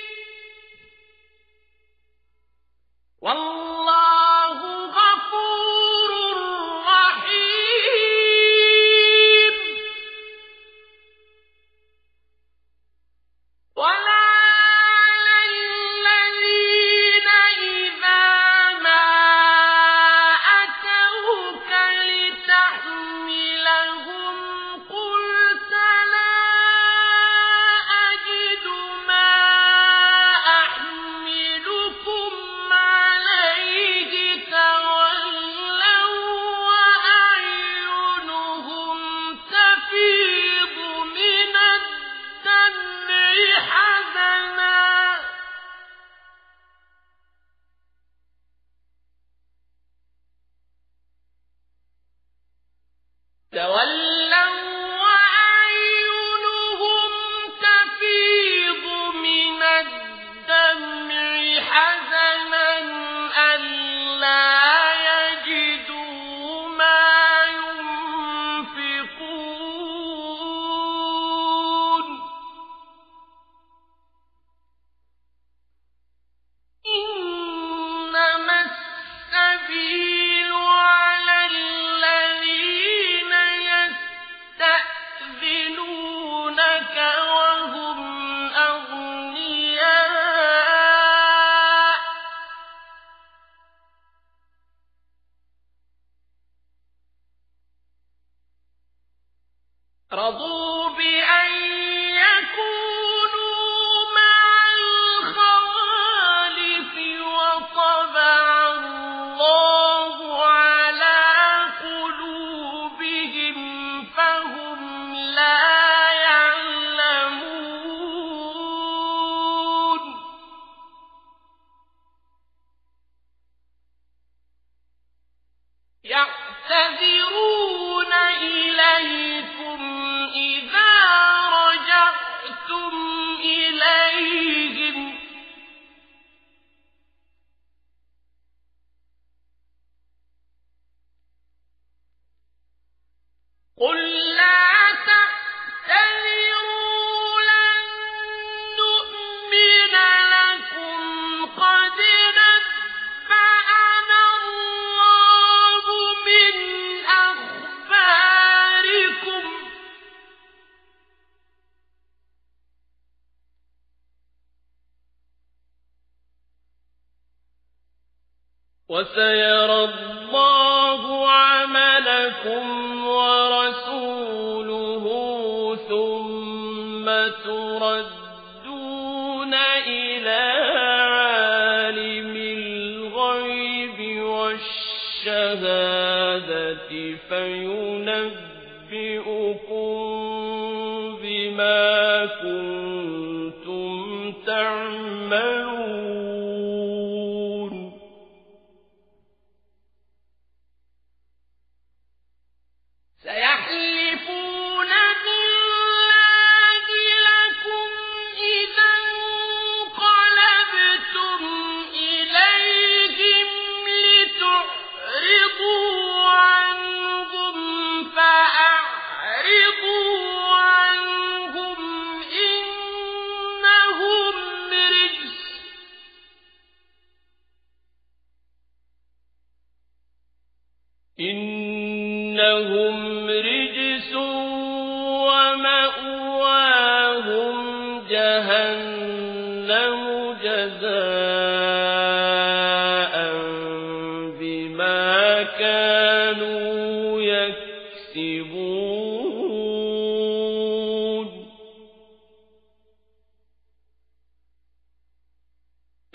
وَاللَّهُ غَفُورٌ رَّحِيمٌ وَلَا عَلَى الَّذِينَ إِذَا مَا أَتَوْكَ لِتَحْمِلَهُمْ قُلْتَ لَا أَجِدُ مَا أَحْمِلُكُمْ عَلَيْهِ تَوَلَّوا وَّأَعْيُنُهُمْ تَفِيضُ مِنَ الدَّمْعِ حَزَنًا أَلَّا يَجِدُوا مَا يُنفِقُونَ إِنَّمَا السَّبِيلُ عَلَى الَّذِينَ يَسْتَأْذِنُونَكَ وَهُمْ أَغْنِيَاءُ رَضُوا بِأَن يَكُونُوا مَعَ الْخَوَالِفِ وَطَبَعَ اللَّهُ عَلَىٰ قُلُوبِهِمْ فَهُمْ لَا يَعْلَمُونَ يَعْتَذِرُونَ إِلَيْكُمْ إِذَا رَجَعْتُمْ إِلَيْهِمْ قُل لَّا تَعْتَذِرُوا لَن نُّؤْمِنَ لَكُمْ قَدْ نَبَّأَنَا اللَّهُ مِنْ أَخْبَارِكُمْ وَسَيَرَى اللَّهُ عَمَلَكُمْ وَرَسُولُهُ ثُمَّ تُرَدُّونَ إِلَىٰ عَالِمِ الْغَيْبِ وَالشَّهَادَةِ فَيُنَبِّئُكُم بِمَا كُنتُمْ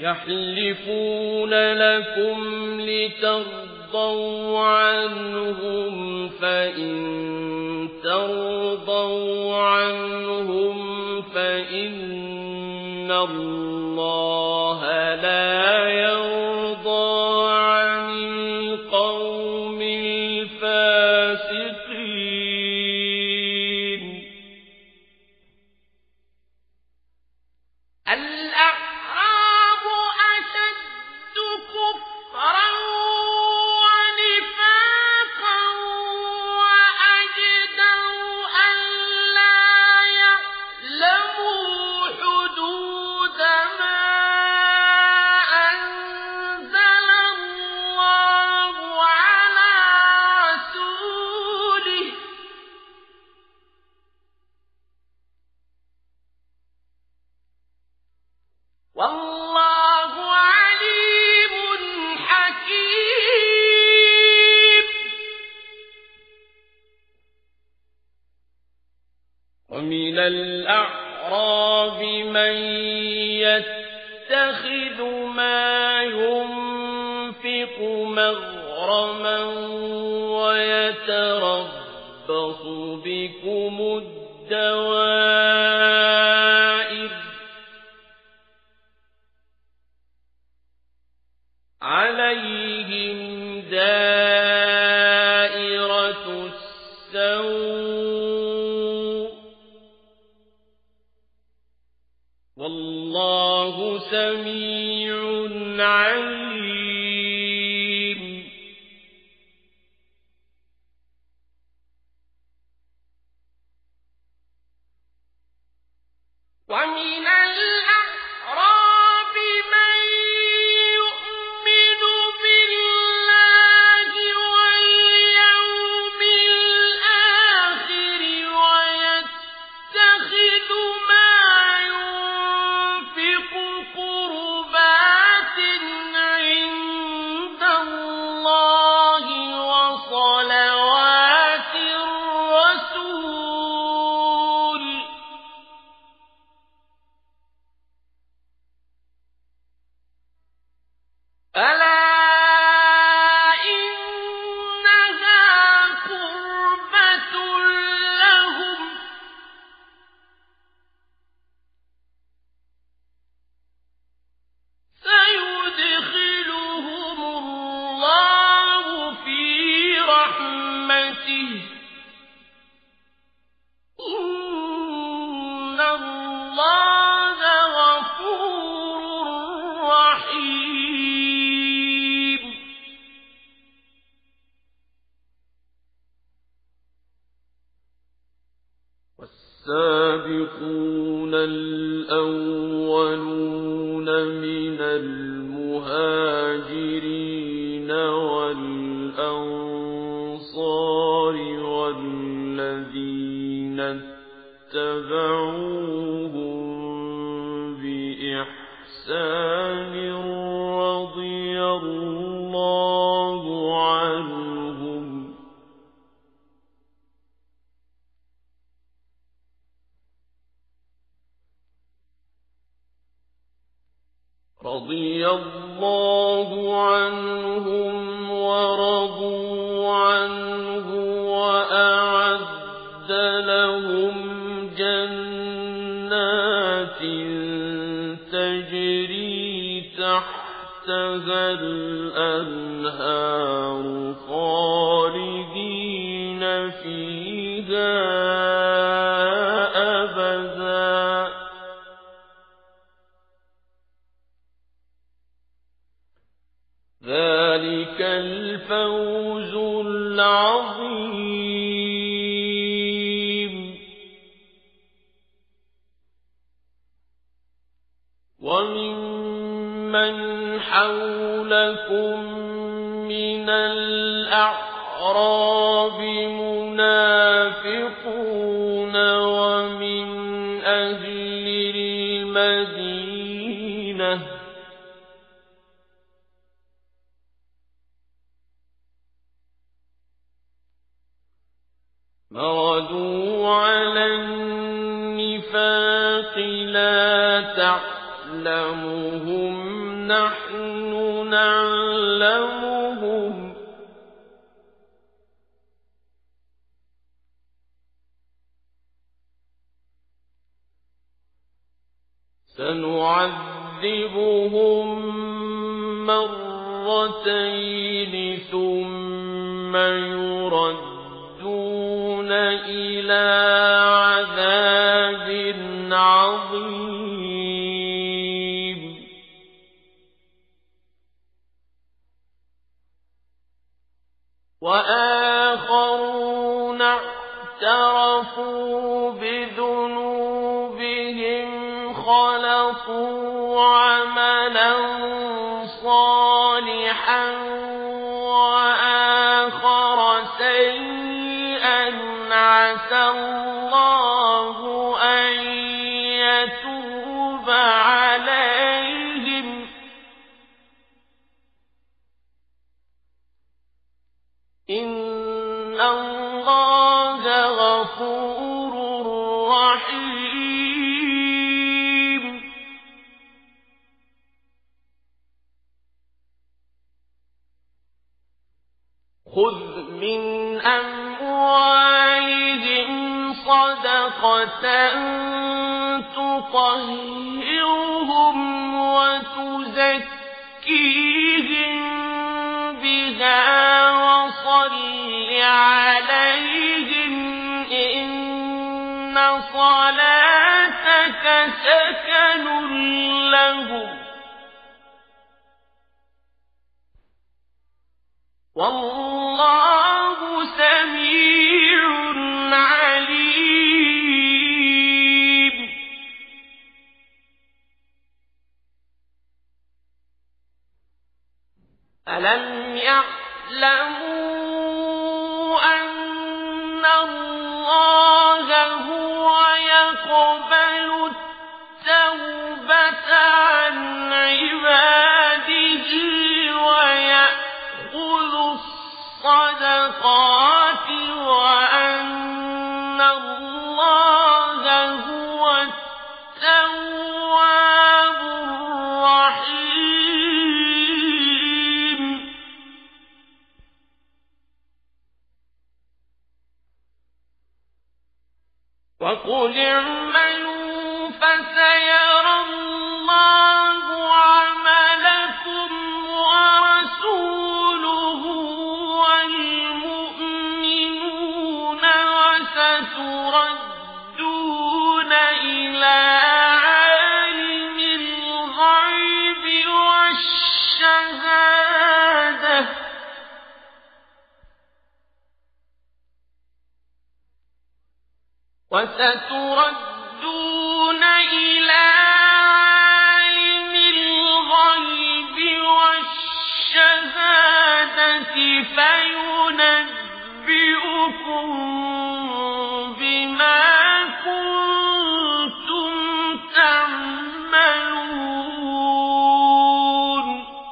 يحلفون لكم لترضوا عنهم فإن ترضوا عنهم فإن الله لا يرضى عن القوم الفاسقين. الأعراب أشد كفرا ونفاقا وأجدر ألا يعلموا حدود ما أنزل الله على رسوله والله عليم حكيم. ومن الأعراب من يتخذ ما ينفق مغرما ويتربص بكم الدوائر عليهم دائرة السوء والله سميع عليم. ومن الأعراب من يؤمن بالله واليوم الآخر ويتخذ ما ينفق قربات عند الله وصلوات الرسول ألا إنها قربة لهم سيدخلهم الله في رحمته إن الله غفور رحيم. والسابقون الأولون من المهاجرين والأنصار والذين اتبعوهم بإحسان رضي الله عنهم ورضوا عنه وأعد لهم جنات تجري تحتها الأنهار خالدين فيها أبدا ذلك الفوز العظيم. وممن حولكم من الأعراب منافقون ومن أهل المدينة مردوا على النفاق لا تعلمهم نحن نعلمهم سنعذبهم مرتين ثم يردون إلى عذاب عظيم وآخرون اعترفوا بذنوبهم خلقوا عملا صالحا وآخر سيئا عسى الله أن يتوب عليهم إن الله غفور رحيم خذ من أموالهم صدقة تطهرهم وتزكيهم بها وصل عليهم إن صلاتك سكن لهم والله سميع عليم ألم يعلموا أن الله هو يقبل التوبة عن عباده ويأخذ الصدقات وأن الله هو التواب الرحيم وقل اعملوا فسيرى الله عملكم ورسوله والمؤمنون وستردون إلى عالم الغيب والشهادة وستردون إلى عالم الغيب والشهادة فينبئكم بما كنتم تعملون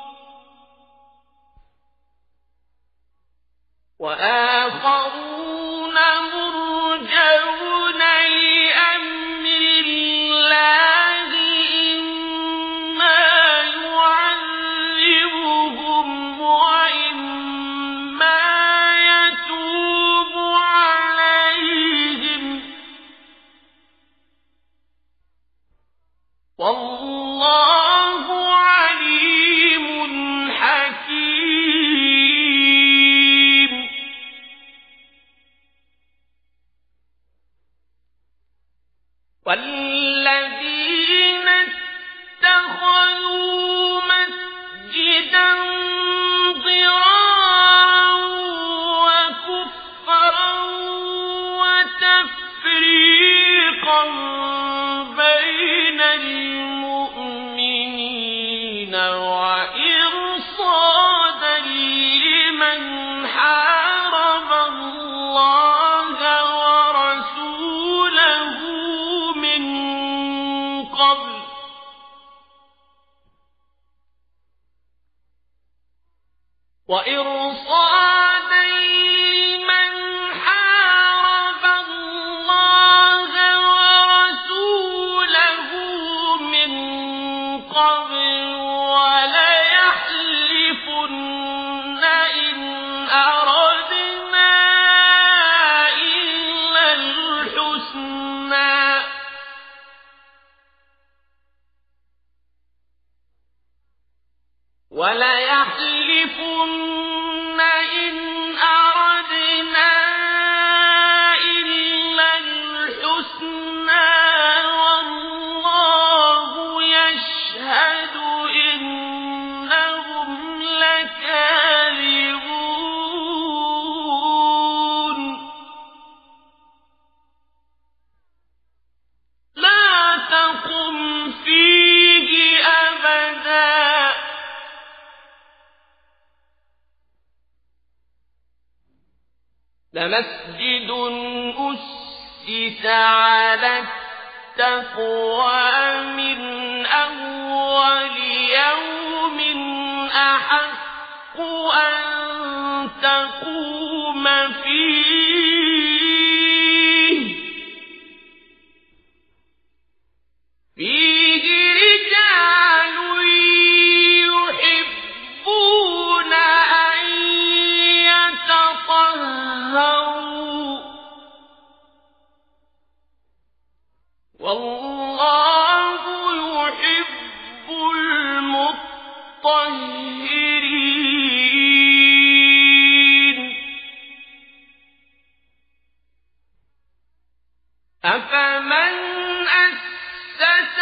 وآخرون مرجون لأمر الله إما يعذبهم وإما يتوب عليهم والله عليم حكيم والذين اتخذوا مسجدا ضرارا وكفرا وتفريقا بين المؤمنين وإرصادا لمن حارب الله ورسوله من لمسجد أسس على التقوى من أول يوم أحق أن تقوم فيه رجال يحبون أن يتطهروا والله يحب المطهرين أفمن أسس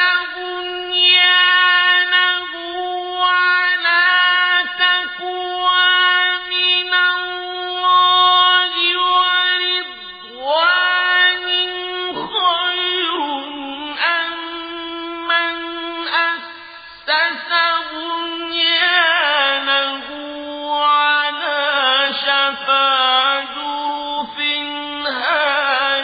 بنيانه على تقوى من الله ورضوان خير أم من أسس بنيانه على شفا جرف هار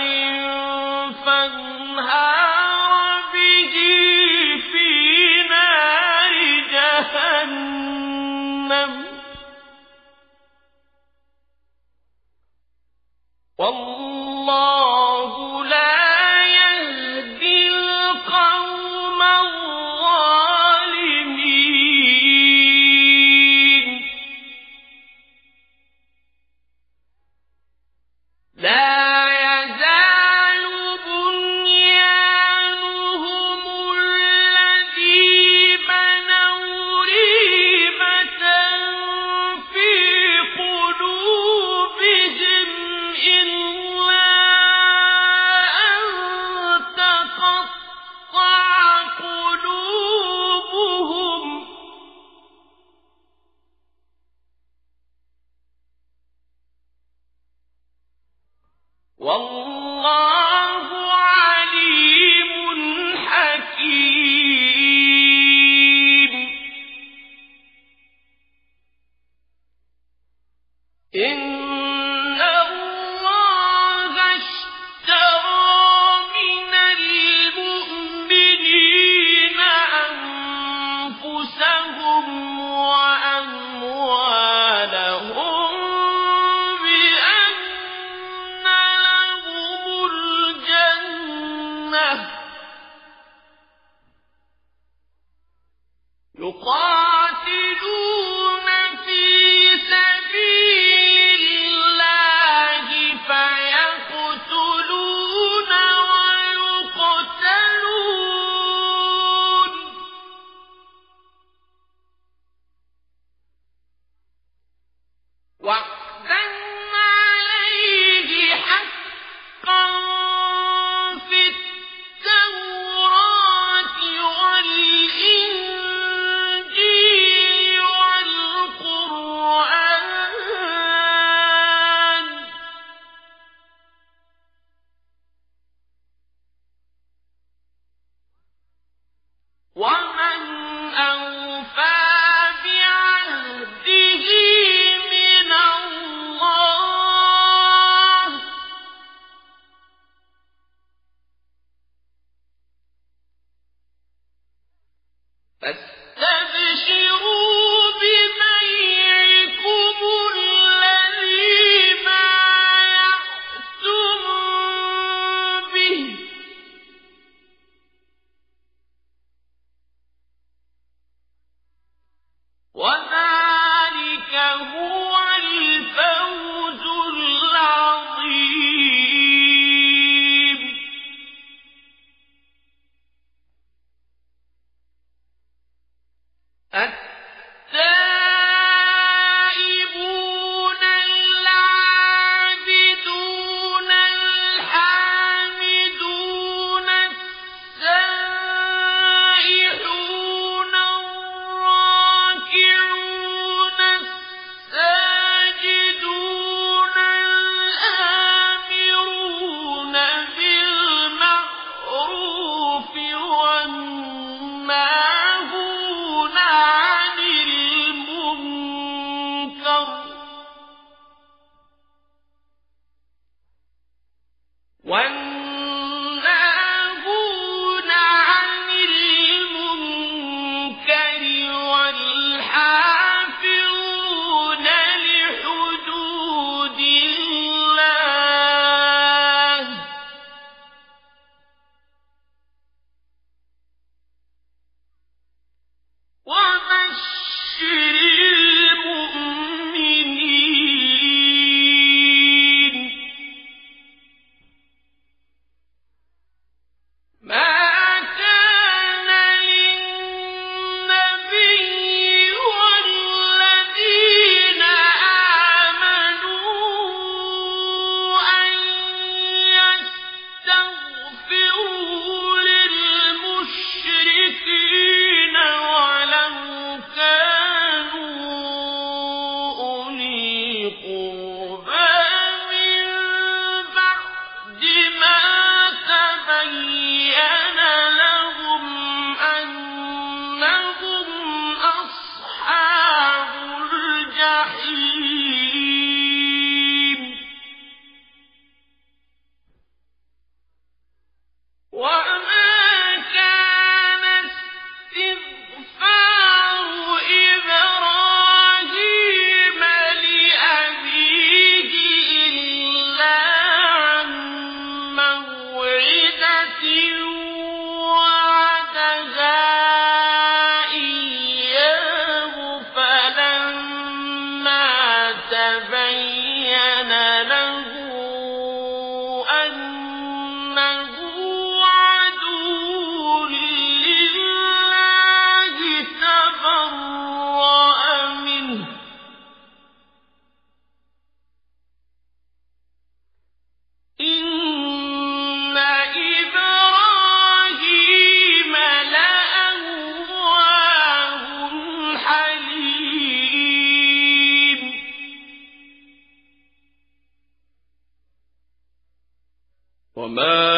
فانهار به في نار جهنم والله لا يهدي القوم الظالمين لا يزال بنيانهم الذي بنوا ريبة في قلوبهم إلا أن تقطع قلوبهم والله عليم حكيم إن الله اشترى من المؤمنين أنفسهم وأموالهم بأن لهم الجنة يقاتلون في سبيل الله فيقتلون ويقتلون وعدا عليه حقا في التوراة والإنجيل والقرآن ومن أوفى بعهده من الله فاستبشروا ببيعكم الذي بايعتم به وذلك هو الفوز العظيم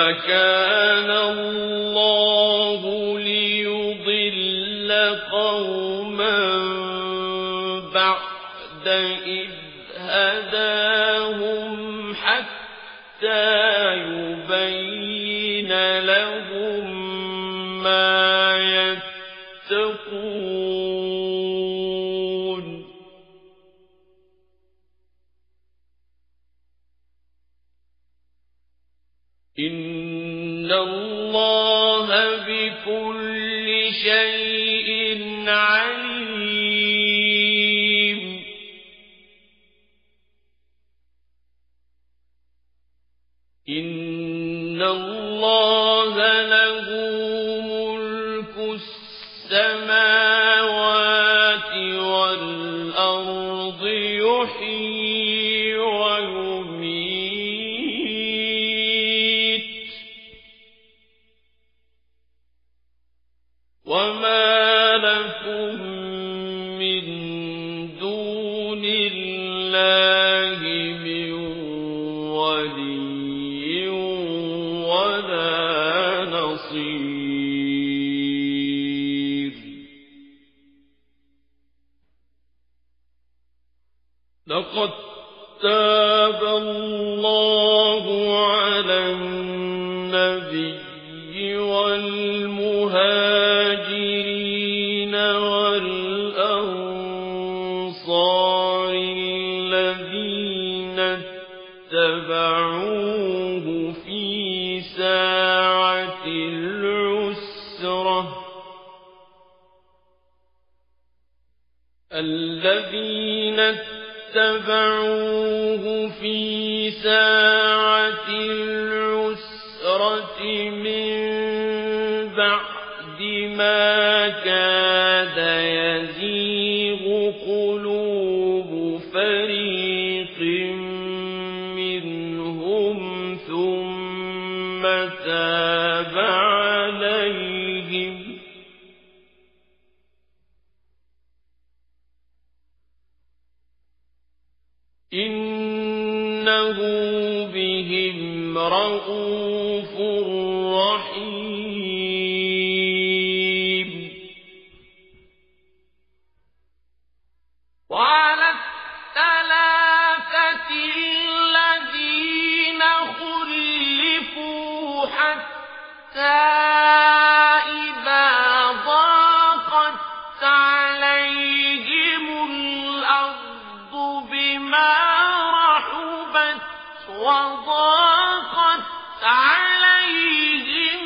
كان الله ليضل قوما بعد إذ هداهم حتى يبين لهم ما يتقون إن الله بكل شيء عليم إن الله له ملك السماوات والأرض يحيي ويميت وما لكم من دون الله من ولي ولا نصير لقد تاب الله على النبي والمهاجرين والأنصار الذين اتبعوه في ساعة العسرة من بعد ما كاد يزيغ قلوب فريق منهم ثم تاب عليهم إنه بهم رءوف رحيم وعلى الثلاثة الذين خلفوا حتى إذا ضاقت عليهم الأرض بما رحبت وضاقت عليهم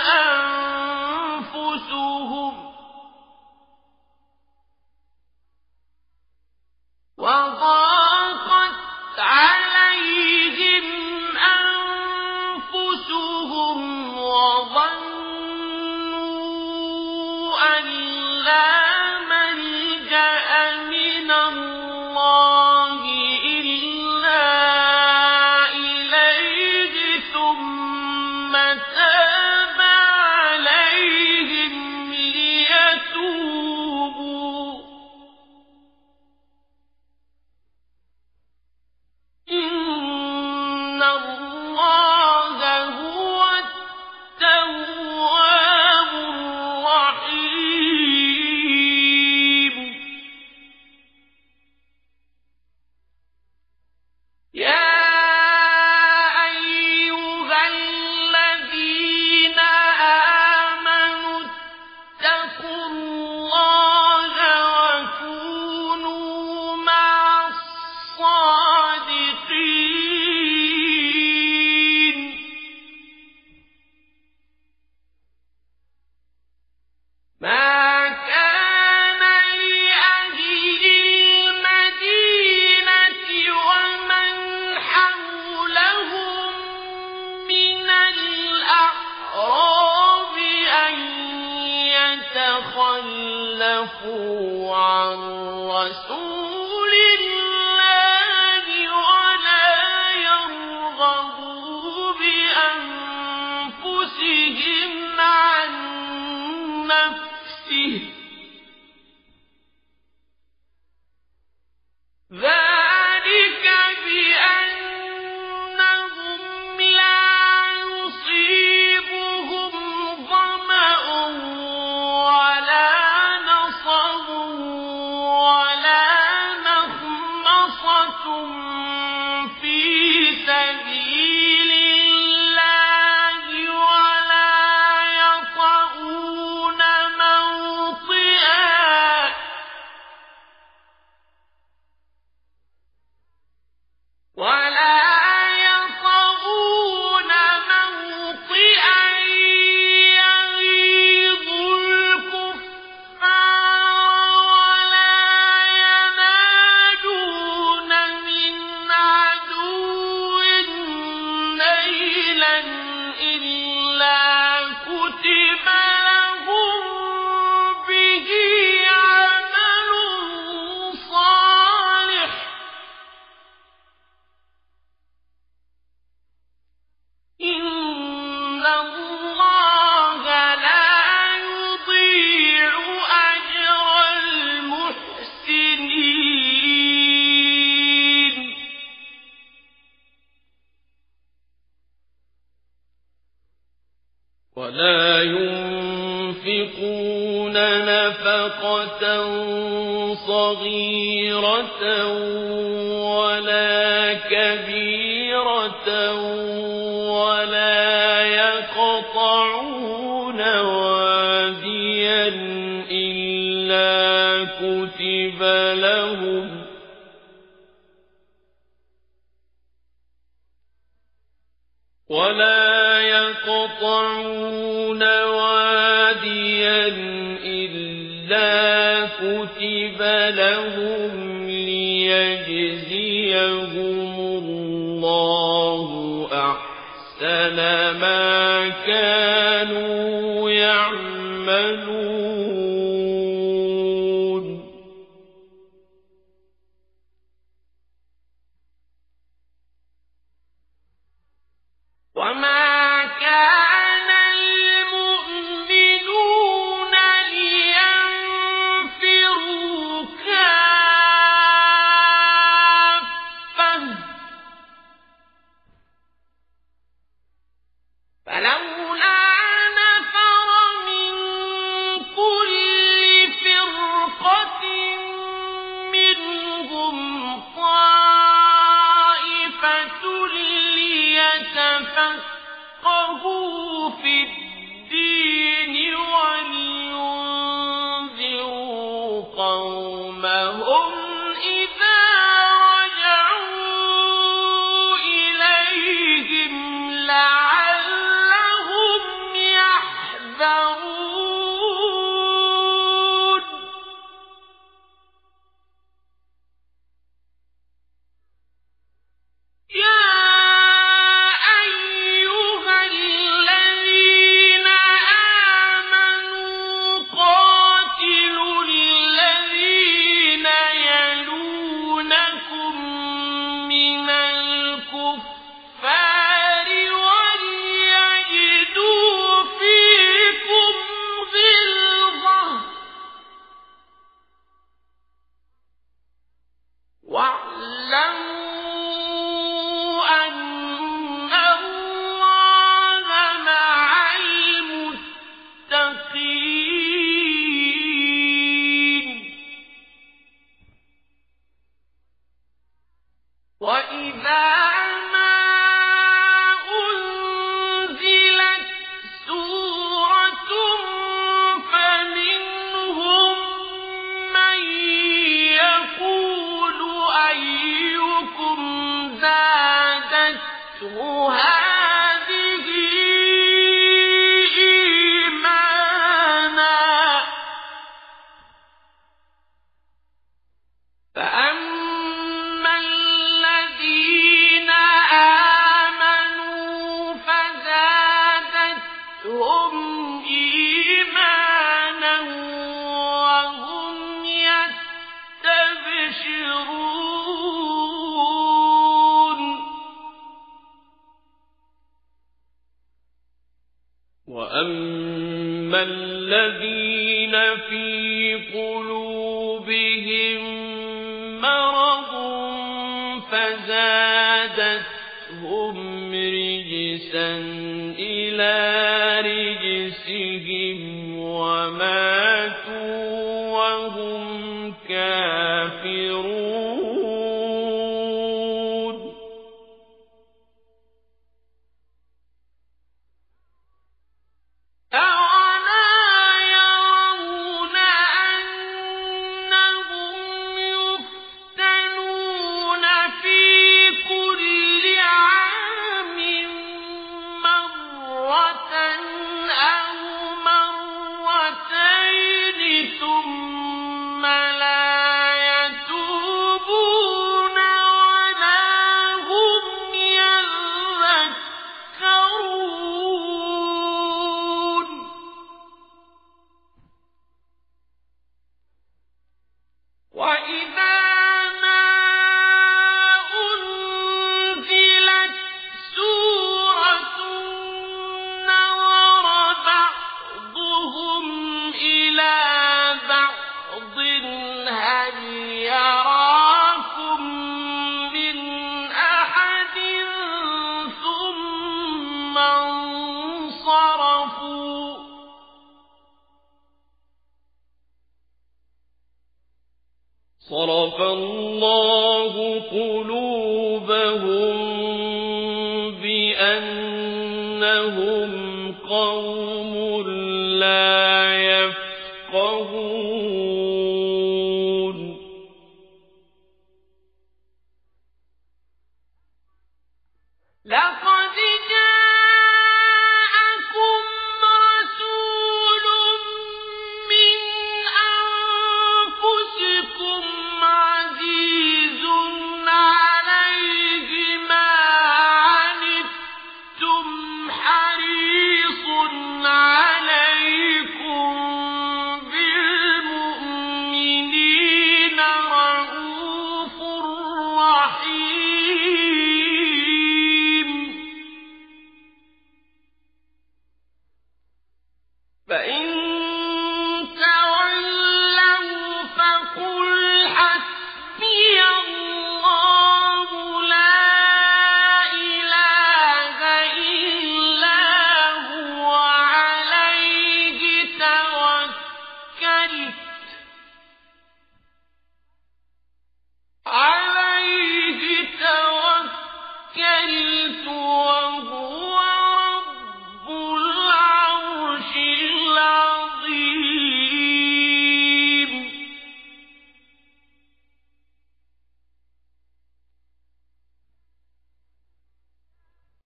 أنفسهم وظنوا أن لا ملجأ من الله إلا إليه ثم تاب عليهم ليتوبوا إن الله هو التواب الرحيم يا أيها الذين آمنوا اتقوا الله وكونوا مع الصادقين ما كان لأهل المدينة ومن حولهم من الأعراب أن يتخلفوا عن رسول الله ولا يرغبوا بأنفسهم عن نفسه ذلك بأنهم لا يصيبهم اللَّهَ لَا يُضِيعُ أَجْرَ الْمُحْسِنِينَ وَلَا يُنفِقُونَ نَفَقَةً صَغِيرَةً وَلَا كَبِيرَةً وَلَا يَقْطَعُونَ وَادِيًا إِلَّا كُتِبَ لَهُمْ لِيَجْزِيَهُمُ اللَّهُ أَحْسَنَ مَا كَانُوا يَعْمَلُونَ وَمَا كَانَ الْمُؤْمِنُونَ لِيَنفِرُوا كَافَّةً فَلَوْلَا نَفَرَ مِن كُلِّ فِرْقَةٍ مِّنْهُمْ طَائِفَةٌ لِيَتَفَقَّهُوا فِي الدِّينِ وَلِيُنذِرُوا قَوْمَهُمْ إِذَا رَجَعُوا إِلَيْهِمْ لَعَلَّهُمْ يَحْذَرُونَ يَا أَيُّهَا الَّذِينَ آمَنُوا قَاتِلُوا الَّذِينَ يَلُونَكُم مِّنَ الْكُفَّارِ وَلْيَجِدُوا فِيكُمْ غِلْظَةً وَاعْلَمُوا أَنَّ اللَّهَ مَعَ الْمُتَّقِينَ وَإِذَا مَا أُنزِلَتْ سُورَةٌ فَمِنْهُم مَّن يَقُولُ أَيُّكُمْ زَادَتْهُ هَٰذِهِ إِيمَانًا فَأَمَّا الَّذِينَ آمَنُوا فَزَادَتْهُمْ إِيمَانًا وَهُمْ يَسْتَبْشِرُونَ وَأَمَّا الَّذِينَ فِي قُلُوبِهِم مَّرَضٌ فَزَادَتْهُمْ رِجْسًا إِلَىٰ رِجْسِهِمْ وَمَاتُوا وَهُمْ كَافِرُونَ أَوَلَا يَرَوْنَ أَنَّهُمْ يُفْتَنُونَ فِي كُلِّ عَامٍ مَّرَّةً أَوْ مَرَّتَيْنِ صرف الله قلوبهم بأنهم قوم لا